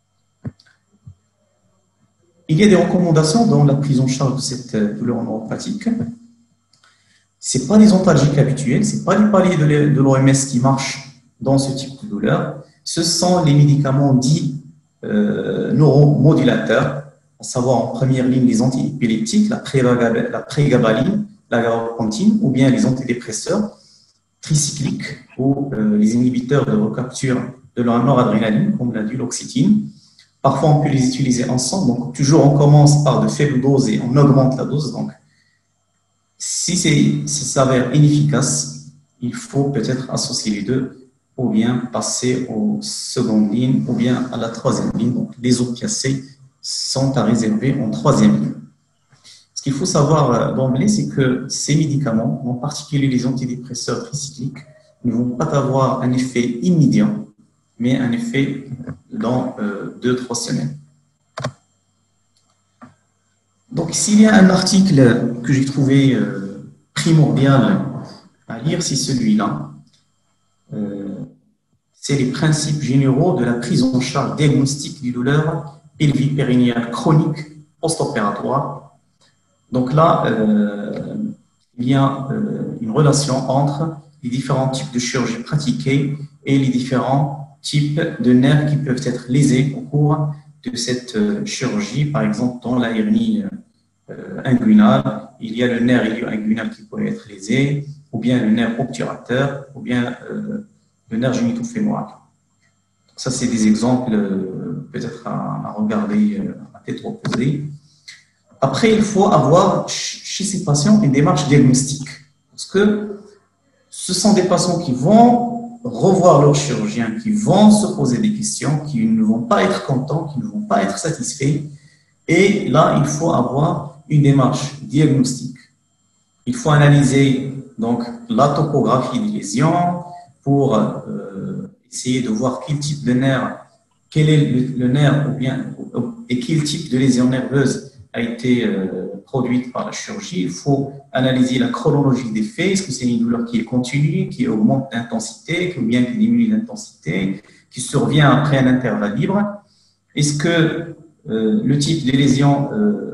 Il y a des recommandations dans la prise en charge de cette douleur neuropathique. Ce n'est pas des antalgiques habituels, ce n'est pas les paliers de l'OMS qui marchent dans ce type de douleur. Ce sont les médicaments dits neuromodulateurs, à savoir en première ligne les antiépileptiques, la prégabaline, la gabapentin, ou bien les antidépresseurs tricycliques ou les inhibiteurs de recapture de la noradrénaline, comme la duloxétine. Parfois, on peut les utiliser ensemble. Donc, toujours, on commence par de faibles doses et on augmente la dose. Donc, si ça s'avère inefficace, il faut peut-être associer les deux ou bien passer aux secondes lignes ou bien à la troisième ligne. Donc, les opiacés sont à réserver en troisième ligne. Ce qu'il faut savoir d'emblée, c'est que ces médicaments, en particulier les antidépresseurs tricycliques, ne vont pas avoir un effet immédiat, mais un effet dans 2-3 semaines. Donc, s'il y a un article que j'ai trouvé primordial à lire, c'est celui-là. C'est les principes généraux de la prise en charge diagnostique des douleurs pelvipérinéales chroniques post-opératoires. Donc là, il y a une relation entre les différents types de chirurgie pratiquées et les différents types de nerfs qui peuvent être lésés au cours de cette chirurgie. Par exemple, dans la hernie inguinale, il y a le nerf ilio-inguinal qui peut être lésé, ou bien le nerf obturateur, ou bien le nerf génitofémoral. Ça, c'est des exemples peut-être à regarder à tête reposée. Après, il faut avoir chez ces patients une démarche diagnostique, parce que ce sont des patients qui vont revoir leur chirurgien, qui vont se poser des questions, qui ne vont pas être contents, qui ne vont pas être satisfaits. Et là, il faut avoir une démarche diagnostique. Il faut analyser donc la topographie des lésions pour essayer de voir quel type de nerf, quel est le nerf ou bien, et quel type de lésion nerveuse a été produite par la chirurgie. Il faut analyser la chronologie des faits. Est-ce que c'est une douleur qui est continue, qui augmente d'intensité, ou bien qui diminue d'intensité, qui survient après un intervalle libre? Est-ce que le type de lésion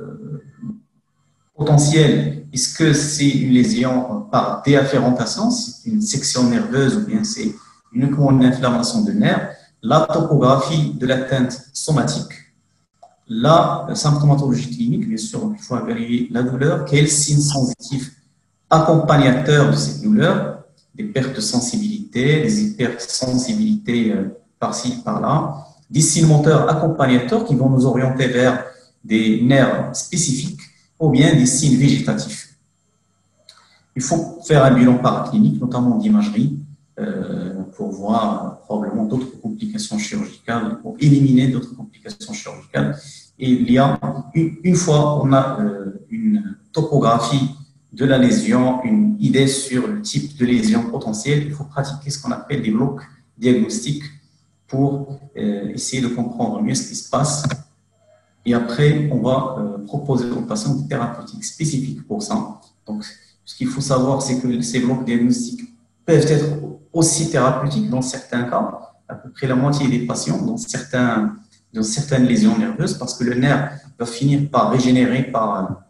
potentielle, est-ce que c'est une lésion par déafférentation, c'est une section nerveuse ou bien c'est uniquement une inflammation de nerfs? La topographie de l'atteinte somatique, la symptomatologie clinique, bien sûr, il faut évaluer la douleur, quels signes sensitifs accompagnateurs de cette douleur, des pertes de sensibilité, des hypersensibilités par-ci, par-là, des signes moteurs accompagnateurs qui vont nous orienter vers des nerfs spécifiques ou bien des signes végétatifs. Il faut faire un bilan paraclinique, notamment d'imagerie, pour voir probablement d'autres complications chirurgicales, pour éliminer d'autres complications chirurgicales. Et il y a, une fois on a une topographie de la lésion, une idée sur le type de lésion potentielle, il faut pratiquer ce qu'on appelle des blocs diagnostiques pour essayer de comprendre mieux ce qui se passe. Et après, on va proposer aux patients des thérapeutiques spécifiques pour ça. Donc, ce qu'il faut savoir, c'est que ces blocs diagnostiques peuvent être aussi thérapeutiques dans certains cas, à peu près la moitié des patients, dans certaines lésions nerveuses, parce que le nerf va finir par régénérer, par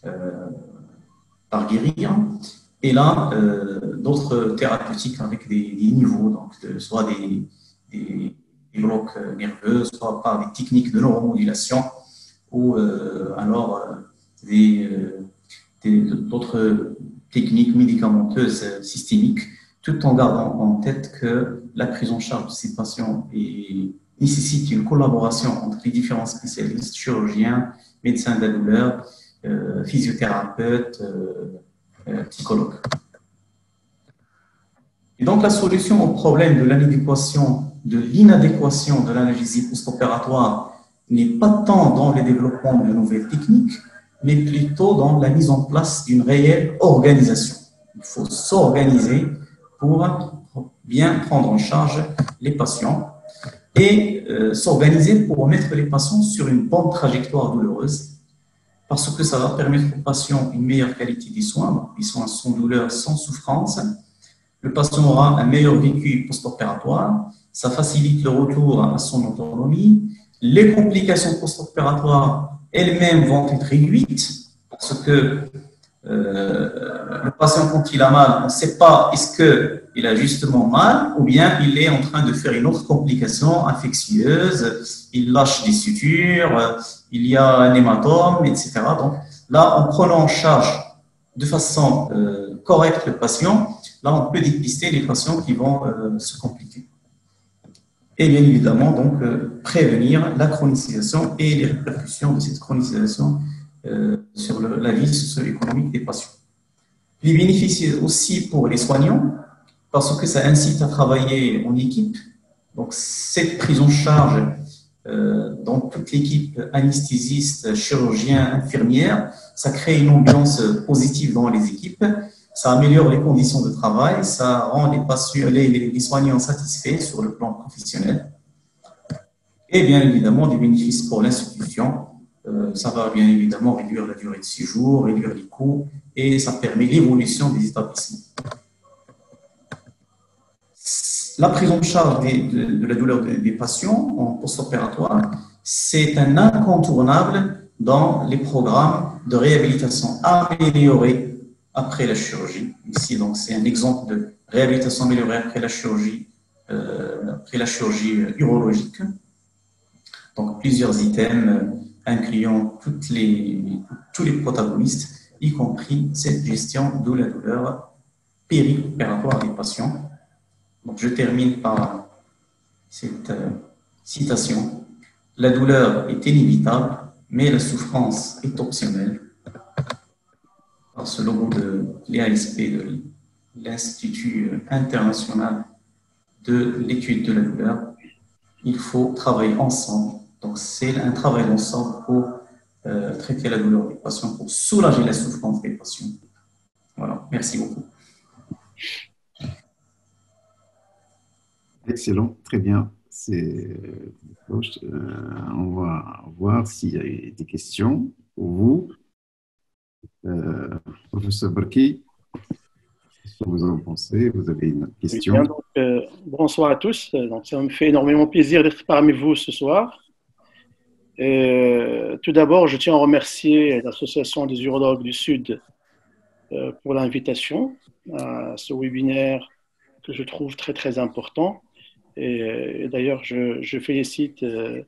guérir. Et là, d'autres thérapeutiques avec des niveaux, donc soit des blocs nerveux, soit par des techniques de neuromodulation, ou alors d'autres techniques médicamenteuses systémiques, tout en gardant en tête que la prise en charge de ces patients nécessite une collaboration entre les différents spécialistes, chirurgiens, médecins de la douleur, physiothérapeutes, psychologues. Et donc la solution au problème de l'inadéquation de l'analgésie post-opératoire n'est pas tant dans le développement de nouvelles techniques, mais plutôt dans la mise en place d'une réelle organisation. Il faut s'organiser pour bien prendre en charge les patients et s'organiser pour mettre les patients sur une bonne trajectoire douloureuse, parce que ça va permettre aux patients une meilleure qualité des soins, donc des soins sans douleur, sans souffrance. Le patient aura un meilleur vécu post-opératoire, ça facilite le retour à son autonomie. Les complications post-opératoires elles-mêmes vont être réduites, parce que le patient, quand il a mal, on ne sait pas est-ce qu'il a justement mal ou bien il est en train de faire une autre complication infectieuse, il lâche des sutures, il y a un hématome, etc. Donc là, en prenant en charge de façon correcte le patient, là, on peut dépister les patients qui vont se compliquer. Et bien évidemment, donc, prévenir la chronicisation et les répercussions de cette chronicisation sur la vie socio-économique des patients. Les bénéfices aussi pour les soignants, parce que ça incite à travailler en équipe. Donc, cette prise en charge dans toute l'équipe anesthésiste, chirurgien, infirmière, ça crée une ambiance positive dans les équipes, ça améliore les conditions de travail, ça rend les soignants satisfaits sur le plan professionnel. Et bien évidemment, des bénéfices pour l'institution. Ça va bien évidemment réduire la durée de séjour, réduire les coûts, et ça permet l'évolution des établissements. la prise en charge de la douleur des patients en post-opératoire, c'est un incontournable dans les programmes de réhabilitation améliorée après la chirurgie. Ici, donc, c'est un exemple de réhabilitation améliorée après la chirurgie urologique. Donc, plusieurs items incluant tous les protagonistes, y compris cette gestion de la douleur péri-opératoire des patients. Donc, je termine par cette citation. La douleur est inévitable, mais la souffrance est optionnelle. Par ce logo de l'IASP, de l'Institut international de l'étude de la douleur, il faut travailler ensemble. Donc, c'est un travail ensemble pour traiter la douleur des patients, pour soulager la souffrance des patients. Voilà, merci beaucoup. Excellent, très bien. On va voir s'il y a des questions pour vous. Professeur Barki, qu'est-ce que vous en pensez? Vous avez une question? Bien, donc, bonsoir à tous. Donc, ça me fait énormément plaisir d'être parmi vous ce soir. Tout d'abord, je tiens à remercier l'Association des urologues du Sud pour l'invitation à ce webinaire que je trouve très, très important. Et d'ailleurs, je félicite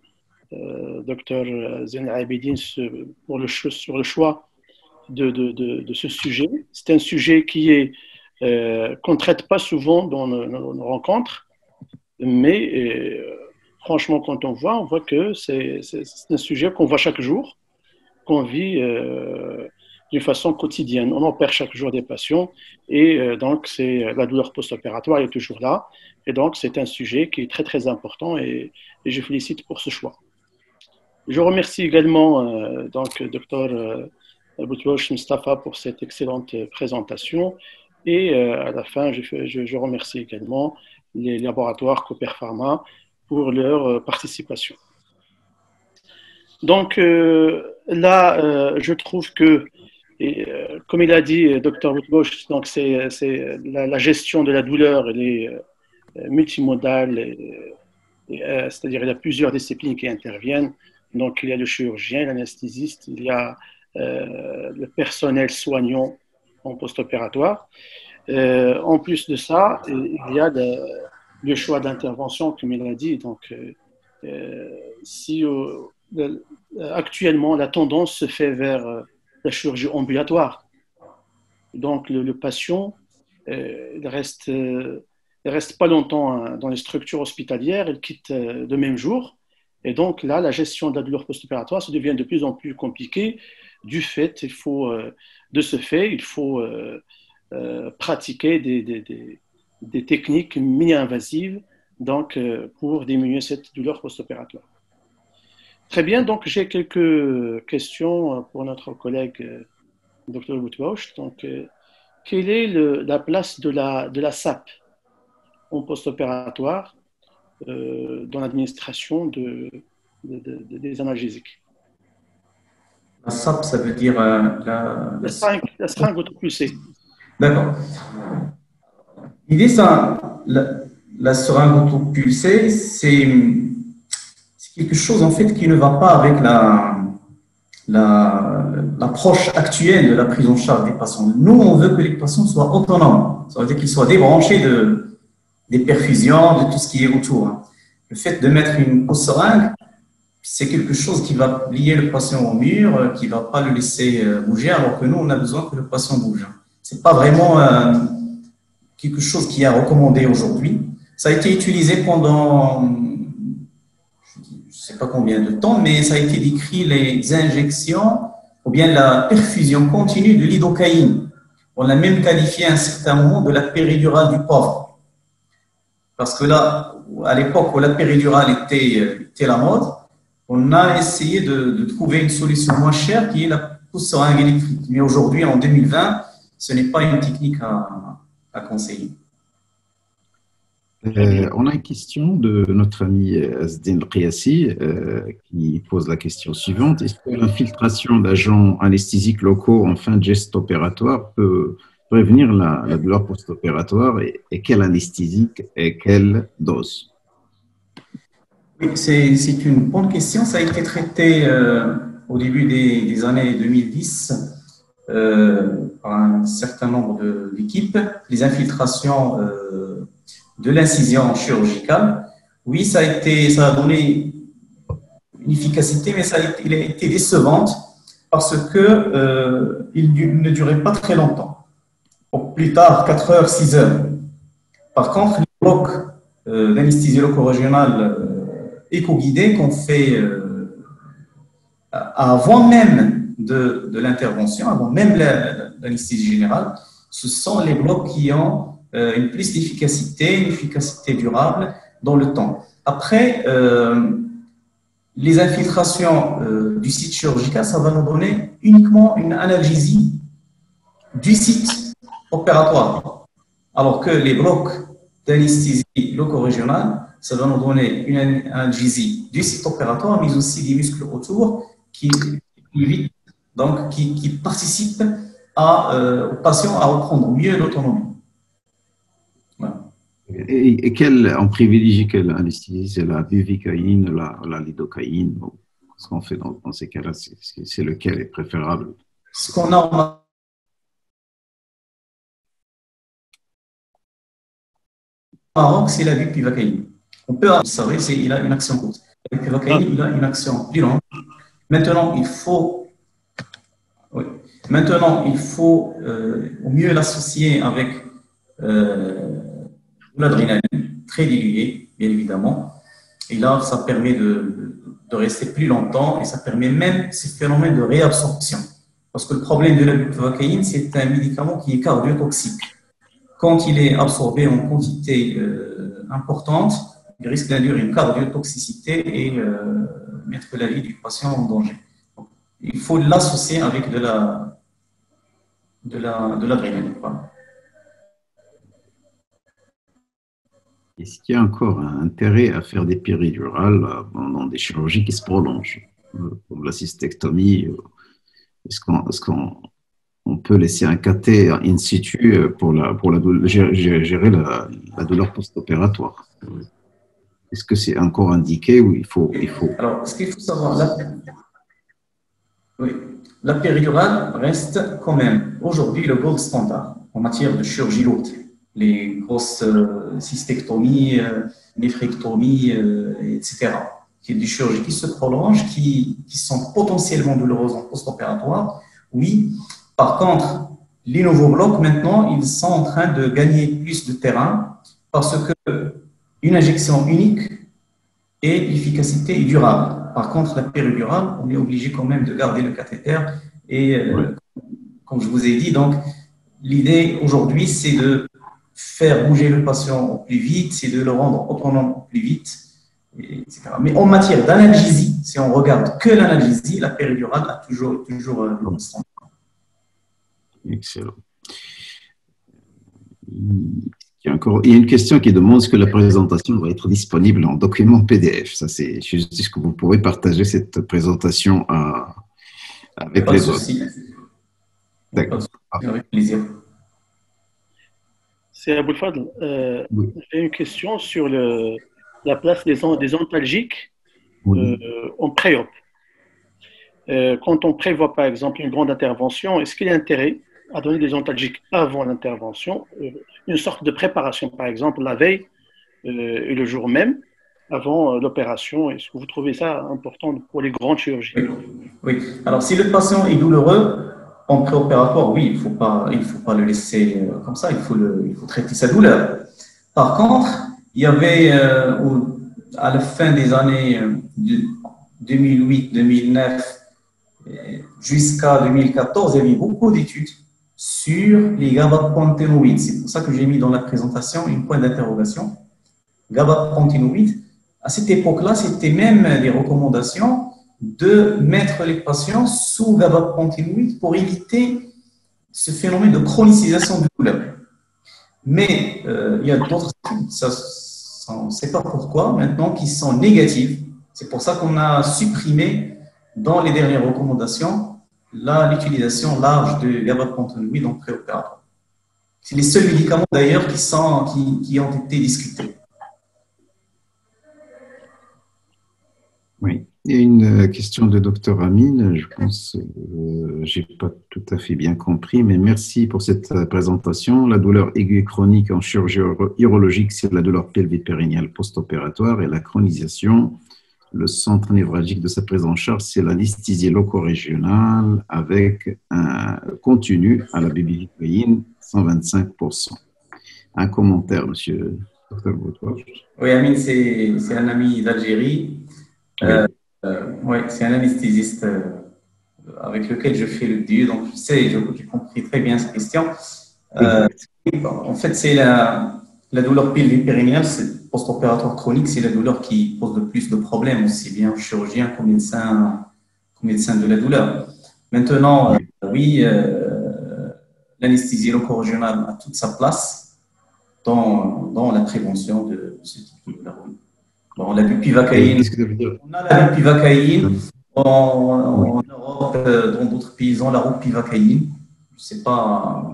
Dr Zain Abidine sur le choix de ce sujet. C'est un sujet qu'on ne traite pas souvent dans nos rencontres, mais franchement, quand on voit que c'est un sujet qu'on voit chaque jour, qu'on vit d'une façon quotidienne. On opère chaque jour des patients et donc la douleur post-opératoire est toujours là. Et donc, c'est un sujet qui est très, très important et je félicite pour ce choix. Je remercie également Dr Boutbouch Mustafa pour cette excellente présentation. Et à la fin, je remercie également les laboratoires Cooper Pharma pour leur participation. Donc là, je trouve que, comme il a dit Dr Boutbouch, donc c'est la gestion de la douleur, elle est multimodale, c'est-à-dire il y a plusieurs disciplines qui interviennent. Donc il y a le chirurgien, l'anesthésiste, il y a le personnel soignant en post-opératoire. En plus de ça, il y a le choix d'intervention, comme il a dit. Donc, actuellement, la tendance se fait vers la chirurgie ambulatoire. Donc, le patient il reste pas longtemps dans les structures hospitalières, il quitte le même jour. Et donc, là, la gestion de la douleur post-opératoire se devient de plus en plus compliquée. Du fait, il faut pratiquer des techniques mini-invasives donc, pour diminuer cette douleur post-opératoire. Très bien, donc j'ai quelques questions pour notre collègue Dr Boutbouch. Donc, quelle est la place de la SAP en post-opératoire dans l'administration des analgésiques? La SAP, ça veut dire la seringue autopulsée. D'accord. L'idée, la seringue autopulsée, c'est quelque chose en fait qui ne va pas avec l'approche actuelle de la prise en charge des patients. Nous, on veut que les patients soient autonomes. Ça veut dire qu'ils soient débranchés des perfusions, de tout ce qui est autour. Le fait de mettre une grosse seringue, c'est quelque chose qui va lier le patient au mur, qui ne va pas le laisser bouger, alors que nous, on a besoin que le patient bouge. Ce n'est pas vraiment quelque chose qui est recommandé aujourd'hui. Ça a été utilisé pendant, je ne sais pas combien de temps, mais ça a été décrit les injections ou bien la perfusion continue de lidocaïne. On a même qualifié à un certain moment de la péridurale du pauvre. Parce que là, à l'époque où la péridurale était la mode, on a essayé de trouver une solution moins chère qui est la pousse-seringue électrique. Mais aujourd'hui, en 2020, ce n'est pas une technique à conseiller. On a une question de notre ami Azdin Qiyasi qui pose la question suivante. Est-ce que l'infiltration d'agents anesthésiques locaux en fin de geste opératoire peut prévenir la douleur post-opératoire et quelle anesthésie et quelle dose? Oui, c'est une bonne question. Ça a été traité au début des années 2010 par un certain nombre d'équipes. Les infiltrations de l'incision chirurgicale. Oui, ça a donné une efficacité, mais il a été décevante parce que il ne durait pas très longtemps. Au plus tard, 4 heures, 6 heures. Par contre, les blocs d'anesthésie loco-régionale éco-guidés qu'on fait avant même de l'intervention, avant même l'anesthésie générale, ce sont les blocs qui ont une plus d'efficacité, une efficacité durable dans le temps. Après, les infiltrations du site chirurgical, ça va nous donner uniquement une analgésie du site opératoire. Alors que les blocs d'anesthésie loco-régionale, ça va nous donner une analgésie du site opératoire, mais aussi des muscles autour qui donc qui participent au patient à reprendre mieux l'autonomie. Voilà. Et on privilégie quelle anesthésie? C'est la buvicaïne, la lidocaïne? Ce qu'on fait dans ces cas-là, c'est lequel est préférable? Ce qu'on a au Maroc, c'est la bupivacaïne. On peut observer, il a une action courte. La bupivacaïne, il a une action plus longue. Maintenant, il faut au mieux l'associer avec l'adrénaline, très diluée, bien évidemment. Et là, ça permet de rester plus longtemps et ça permet même ce phénomène de réabsorption. Parce que le problème de la bupivacaïne, c'est un médicament qui est cardiotoxique. Quand il est absorbé en quantité importante, il risque d'induire une cardiotoxicité et mettre la vie du patient en danger. Donc, il faut l'associer avec de l'adrénaline. Voilà. Est-ce qu'il y a encore un intérêt à faire des péridurales dans des chirurgies qui se prolongent, comme la cystectomie? Est-ce qu'on peut laisser un cathé in situ pour gérer la douleur post-opératoire? Est-ce que c'est encore indiqué ou il faut... Alors, ce qu'il faut savoir, la péridurale reste quand même aujourd'hui le gold standard en matière de chirurgie lourde. Les grosses cystectomies, néphrectomies, etc. qui est des chirurgies qui se prolongent, qui sont potentiellement douloureuses en post-opératoire, oui. Par contre, les nouveaux blocs, maintenant, ils sont en train de gagner plus de terrain parce qu'une injection unique et l'efficacité est durable. Par contre, la péridurale, on est obligé quand même de garder le cathéter et, comme je vous ai dit, donc, l'idée aujourd'hui, c'est de faire bouger le patient au plus vite, c'est de le rendre autonome au plus vite, etc. Mais en matière d'analgésie, si on regarde que l'analgésie, la péridurale a toujours le constant. Excellent. Il y a une question qui demande est-ce que la présentation va être disponible en document PDF? Ça, c'est juste est-ce que vous pourrez partager cette présentation avec les autres? D'accord. Avec plaisir. C'est Abou Fadl. Oui. J'ai une question sur la place des antalgiques en pré-op. Quand on prévoit, par exemple, une grande intervention, est-ce qu'il y a intérêt à donner des antalgiques avant l'intervention, une sorte de préparation, par exemple, la veille et le jour même, avant l'opération? Est-ce que vous trouvez ça important pour les grandes chirurgies? Oui. Alors, si le patient est douloureux, en préopératoire, oui, il faut pas le laisser comme ça, il faut traiter sa douleur. Par contre, il y avait, à la fin des années 2008, 2009, jusqu'à 2014, il y avait beaucoup d'études sur les gabapentinoïdes. C'est pour ça que j'ai mis dans la présentation une point d'interrogation. Gabapentinoïdes. À cette époque-là, c'était même des recommandations de mettre les patients sous gabapentinoïdes pour éviter ce phénomène de chronicisation de douleur. Mais il y a d'autres études, on ne sait pas pourquoi, maintenant, qui sont négatives. C'est pour ça qu'on a supprimé dans les dernières recommandations l'utilisation large de gabapentinoïdes en préopératoire. C'est les seuls médicaments d'ailleurs qui ont été discutés. Oui. Et une question de Dr Amine, je pense, j'ai pas tout à fait bien compris, mais merci pour cette présentation. La douleur aiguë et chronique en chirurgie urologique, c'est la douleur pelvipérinéale post-opératoire et la chronisation. Le centre névralgique de sa prise en charge, c'est l'anesthésie loco-régionale avec un continu à la bupivacaïne, 125%. Un commentaire, monsieur Dr Boutouach. Oui, Amine, c'est un ami d'Algérie. Ouais, c'est un anesthésiste avec lequel je fais le duo, donc j'ai compris très bien cette question. En fait, c'est la douleur pelvipérinéale, c'est post-opératoire chronique, c'est la douleur qui pose le plus de problèmes, aussi bien aux chirurgiens qu'aux médecins de la douleur. Maintenant, oui, l'anesthésie loco-régionale a toute sa place dans la prévention de ce type de douleur. Bon, la bupivacaïne, on a la bupivacaïne en Europe, dans d'autres pays, ils ont la ropivacaïne. Je ne sais pas.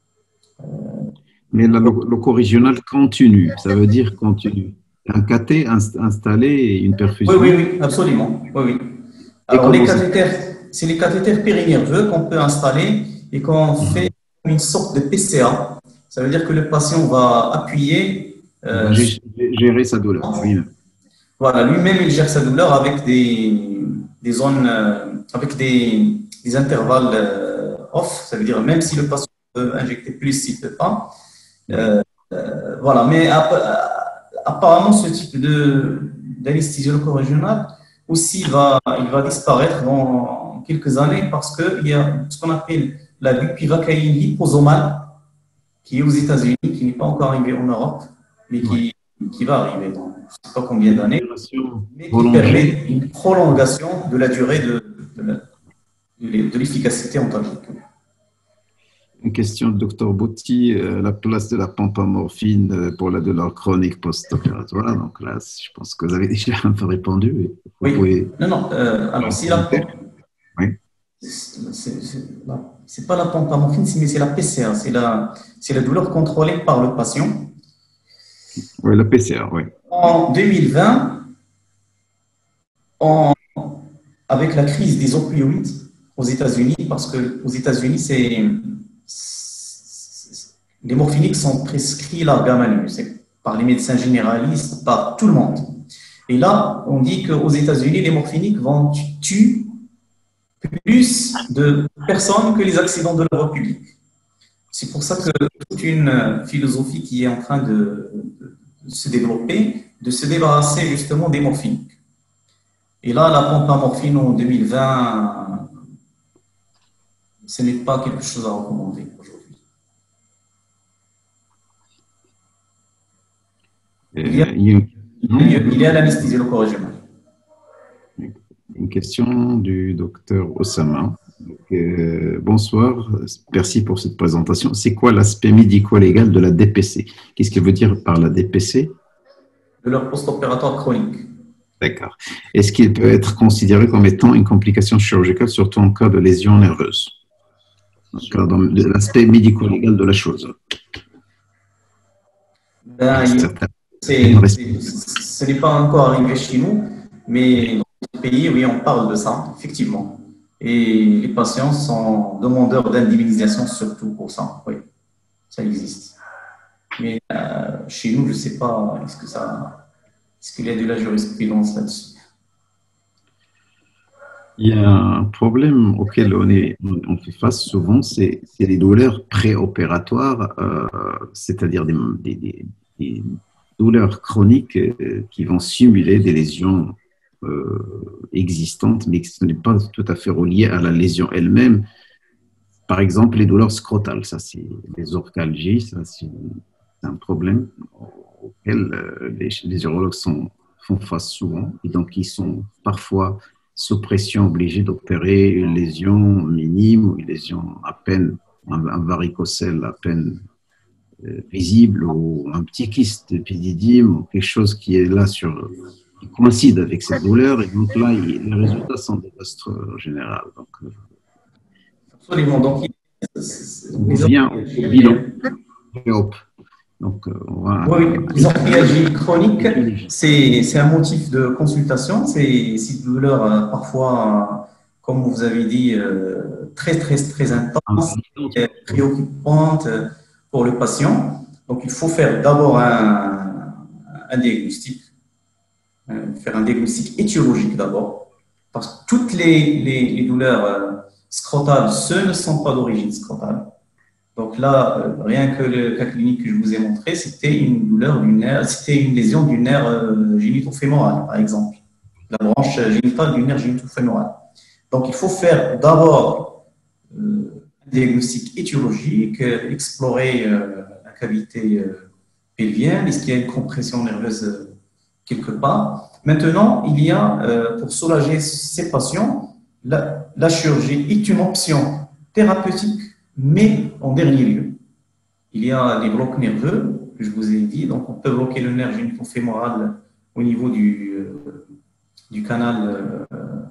Mais la loco-régionale continue, ça veut dire continue. Un cathé installé et une perfusion. Oui, absolument. Oui. Alors, les cathéters, c'est les cathéters périnerveux qu'on peut installer et qu'on fait une sorte de PCA. Ça veut dire que le patient va appuyer. Gérer sa douleur. Oui. Voilà, lui-même, il gère sa douleur avec des zones, avec des intervalles off. Ça veut dire même si le patient peut injecter plus, il ne peut pas. Voilà, mais apparemment, ce type d'anesthésie loco-régionale aussi il va disparaître dans quelques années parce qu'il y a ce qu'on appelle la bupivacaïne liposomale qui est aux États-Unis, qui n'est pas encore arrivée en Europe, mais qui va arriver dans je ne sais pas combien d'années, mais qui permet une prolongation de la durée de l'efficacité antalgique. Une question de Dr Botti, la place de la pampamorphine pour la douleur chronique post-opératoire. Donc là, je pense que vous avez déjà un peu répondu. Oui. Non. Alors, si la c'est pas la pampamorphine, mais c'est la PCA. C'est la douleur contrôlée par le patient. Oui, la PCA, oui. En 2020, avec la crise des opioïdes aux États-Unis, parce qu'aux États-Unis, les morphiniques sont prescrits la gamme annuelle, c'est par les médecins généralistes, par tout le monde. Et là, on dit qu'aux États-Unis, les morphiniques vont tuer plus de personnes que les accidents de la voie publique. C'est pour ça que toute une philosophie qui est en train de se développer, de se débarrasser justement des morphiniques. Et là, la pampamorphine en 2020, ce n'est pas quelque chose à recommander aujourd'hui. Il y a l'anesthésie loco-régionale. Une question du docteur Osama. Bonsoir, merci pour cette présentation. C'est quoi l'aspect médico-légal de la DPC? Qu'est-ce qu'elle veut dire par la DPC? De leur post-opératoire chronique. D'accord. Est-ce qu'il peut être considéré comme étant une complication chirurgicale, surtout en cas de lésion nerveuse? Dans l'aspect médico-légal de la chose. Ce n'est pas encore arrivé chez nous, mais dans d'autres pays, oui, on parle de ça, effectivement. Et les patients sont demandeurs d'indemnisation surtout pour ça. Oui, ça existe. Mais chez nous, je ne sais pas, est-ce qu'il y a de la jurisprudence là-dessus? Il y a un problème auquel on fait face souvent, c'est les douleurs préopératoires, c'est-à-dire des douleurs chroniques qui vont simuler des lésions existantes, mais qui ne sont pas tout à fait reliées à la lésion elle-même. Par exemple, les douleurs scrotales, ça c'est les orcalgies, ça c'est un problème auquel les urologues font face souvent, et donc ils sont parfois sous pression obligés d'opérer une lésion minime ou une lésion à peine, un varicocèle à peine visible ou un petit kyste épididyme ou quelque chose qui est là qui coïncide avec cette douleur, et donc là, les résultats sont désastreux en général. Donc, absolument. Donc, on revient au bilan. Hop. Donc, oui, disons que myalgie chronique, c'est un motif de consultation. C'est une douleur parfois, comme vous avez dit, très intense, préoccupante pour le patient. Donc, il faut faire d'abord un diagnostic, faire un diagnostic étiologique d'abord, parce que toutes les douleurs scrotales, ce ne sont pas d'origine scrotale. Donc là, rien que le cas clinique que je vous ai montré, c'était une douleur du nerf, c'était une lésion du nerf génito-fémoral, par exemple, la branche génitale du nerf génito-fémoral. Donc il faut faire d'abord un diagnostic étiologique, explorer la cavité pelvienne, est-ce qu'il y a une compression nerveuse quelque part. Maintenant, il y a, pour soulager ces patients, la chirurgie est une option thérapeutique, mais en dernier lieu. Il y a les blocs nerveux, que je vous ai dit, donc on peut bloquer le nerf génito-fémoral au niveau du canal,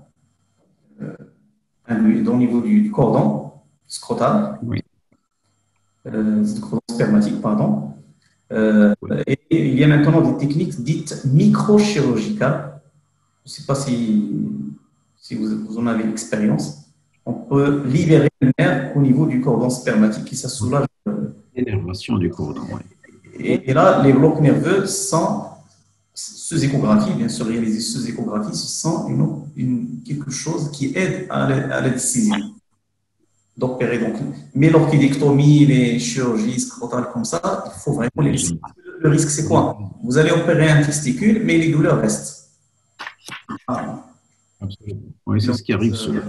au niveau du cordon scrotal, oui. Cordon spermatique, pardon. Et il y a maintenant des techniques dites microchirurgicales. Je ne sais pas si vous en avez l'expérience. On peut libérer le nerf au niveau du cordon spermatique et ça soulage. L'énervation du cordon, oui. Et là, les blocs nerveux sans échographie, bien sûr, réaliser sous échographie, sans quelque chose qui aide à la décision d'opérer. Donc, mais l'orchidectomie, les chirurgies scrotales comme ça, il faut vraiment les risques. Le risque, c'est quoi? Vous allez opérer un testicule, mais les douleurs restent. Ah. Absolument. Oui, c'est ce qui arrive souvent.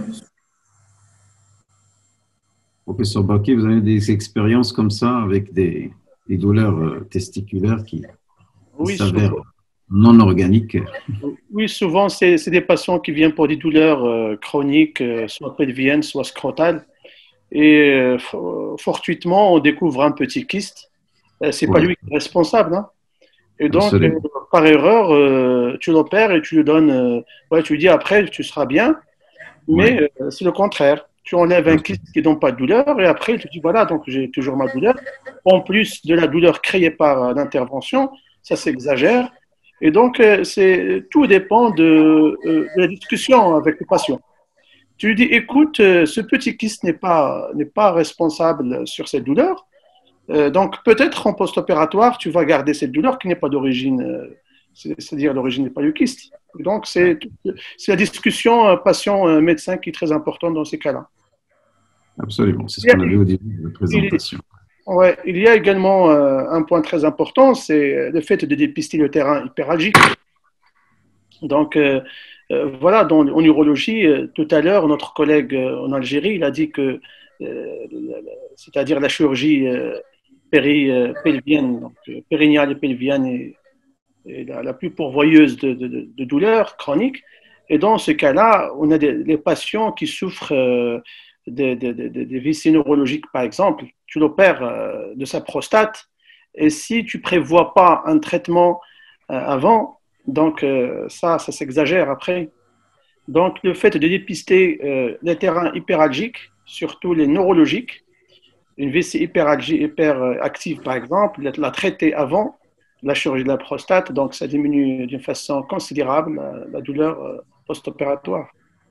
Professeur Baquet, vous avez des expériences comme ça avec des douleurs testiculaires qui s'avèrent non organiques? Oui, souvent, c'est des patients qui viennent pour des douleurs chroniques, soit pelviennes, soit scrotales. Et fortuitement, on découvre un petit kyste. C'est pas lui qui est responsable. Hein. Et donc, par erreur, tu l'opères et tu lui donnes, tu lui dis après, tu seras bien. Mais c'est le contraire. Tu enlèves un kyste qui ne donne pas de douleur et après, tu dis voilà, donc j'ai toujours ma douleur. En plus de la douleur créée par l'intervention, ça s'exagère. Et donc, tout dépend de la discussion avec le patient. Tu lui dis écoute, ce petit kyste n'est pas responsable sur cette douleur. Donc, peut-être en post-opératoire, tu vas garder cette douleur qui n'est pas d'origine, c'est-à-dire l'origine n'est pas du kyste. Donc, c'est la discussion patient-médecin qui est très importante dans ces cas-là. Absolument, c'est ce qu'on avait au début de la présentation. Il y a également un point très important, c'est le fait de dépister le terrain hyperalgique. Donc, voilà, en urologie, tout à l'heure, notre collègue en Algérie, il a dit que, c'est-à-dire la chirurgie pelvienne, donc périnéale et pelvienne est la plus pourvoyeuse de douleurs chroniques. Et dans ce cas-là, on a les patients qui souffrent des vices neurologiques, par exemple. Tu l'opères de sa prostate et si tu ne prévois pas un traitement avant, donc ça s'exagère après. Donc le fait de dépister les terrains hyperalgiques, surtout les neurologiques, une vessie hyperactive par exemple, la traiter avant la chirurgie de la prostate, donc ça diminue d'une façon considérable la douleur post-opératoire.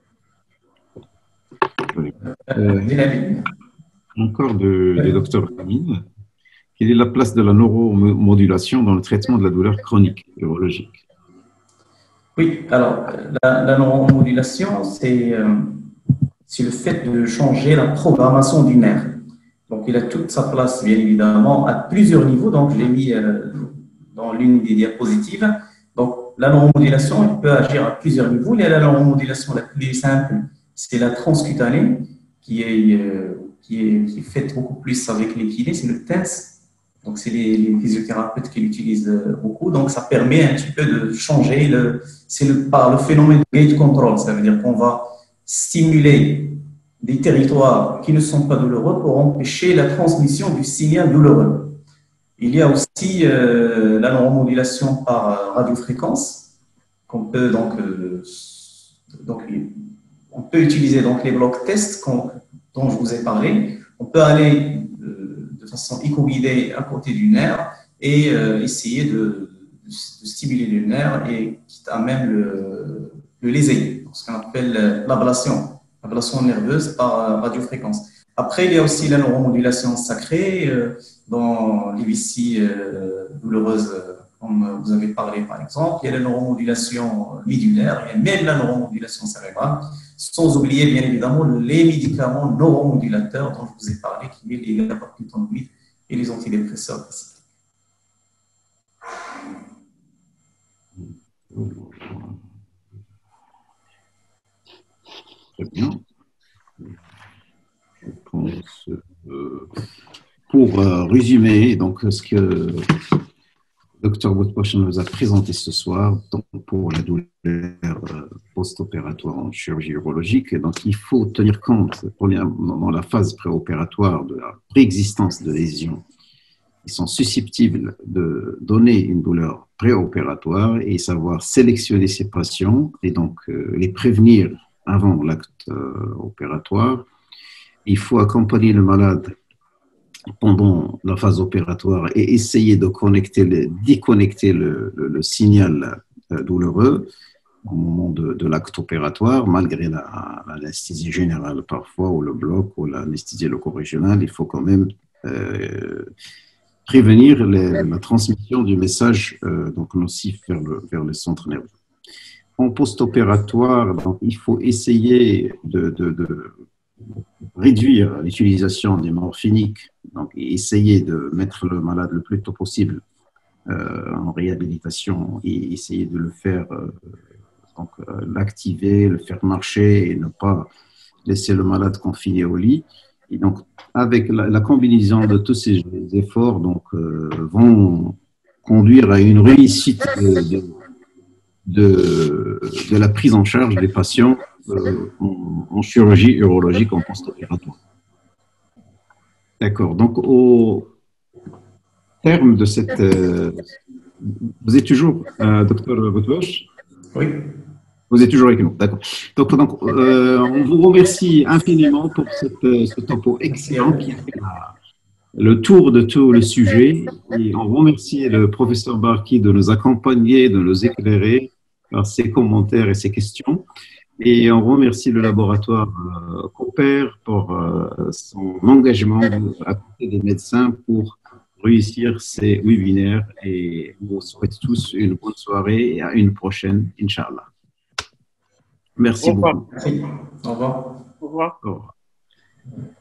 Encore du docteur Hamid. Quelle est la place de la neuromodulation dans le traitement de la douleur chronique urologique? Oui, alors la neuromodulation, c'est le fait de changer la programmation du nerf. Donc, il a toute sa place, bien évidemment, à plusieurs niveaux. Donc, je l'ai mis dans l'une des diapositives. Donc, la neuromodulation, elle peut agir à plusieurs niveaux. Il y a la neuromodulation la plus simple, c'est la transcutanée, qui est faite beaucoup plus avec les kinés, c'est le TENS. Donc, c'est les physiothérapeutes qui l'utilisent beaucoup. Donc, ça permet un petit peu de changer par le phénomène de gate control. Ça veut dire qu'on va stimuler des territoires qui ne sont pas douloureux pour empêcher la transmission du signal douloureux. Il y a aussi la neuromodulation par radiofréquence qu'on peut on peut utiliser donc les blocs tests dont je vous ai parlé. On peut aller de façon éco-guidée à côté du nerf et essayer de stimuler le nerf et quitte à même le léser, ce qu'on appelle l'ablation nerveuse par radiofréquence. Après, il y a aussi la neuromodulation sacrée dans les vessie douloureuses, comme vous avez parlé par exemple. Il y a la neuromodulation médulaire, il y a même la neuromodulation cérébrale, sans oublier bien évidemment les médicaments neuromodulateurs dont je vous ai parlé, qui sont les gabapentoïdes et les antidépresseurs. Très bien. Pour résumer, donc, ce que le Dr Boutbouch nous a présenté ce soir, donc, pour la douleur post-opératoire en chirurgie urologique, donc, il faut tenir compte dans la phase préopératoire de la préexistence de lésions qui sont susceptibles de donner une douleur préopératoire et savoir sélectionner ces patients et donc les prévenir avant l'acte opératoire. Il faut accompagner le malade pendant la phase opératoire et essayer de déconnecter le signal douloureux au moment de l'acte opératoire, malgré l'anesthésie générale parfois, ou le bloc, ou l'anesthésie loco-régionale. Il faut quand même prévenir la transmission du message donc nocif vers le centre nerveux. En post-opératoire, il faut essayer de réduire l'utilisation des morphiniques, donc essayer de mettre le malade le plus tôt possible en réhabilitation et essayer de le faire, l'activer, le faire marcher et ne pas laisser le malade confiné au lit. Et donc, avec la combinaison de tous ces efforts, donc, vont conduire à une réussite de la prise en charge des patients en chirurgie urologique en post-opératoire. D'accord. Donc, au terme de cette... vous êtes toujours, Dr Boutbouch? Oui. Vous êtes toujours avec nous, d'accord. Donc, on vous remercie infiniment pour ce topo excellent qui a fait le tour de tout le sujet. Et on remercie le professeur Barki de nous accompagner, de nous éclairer par ses commentaires et ses questions. Et on remercie le laboratoire COPER pour son engagement à côté des médecins pour réussir ces webinaires. Et on vous souhaite tous une bonne soirée et à une prochaine, Inch'Allah. Merci beaucoup. Merci. Au revoir. Au revoir. Au revoir.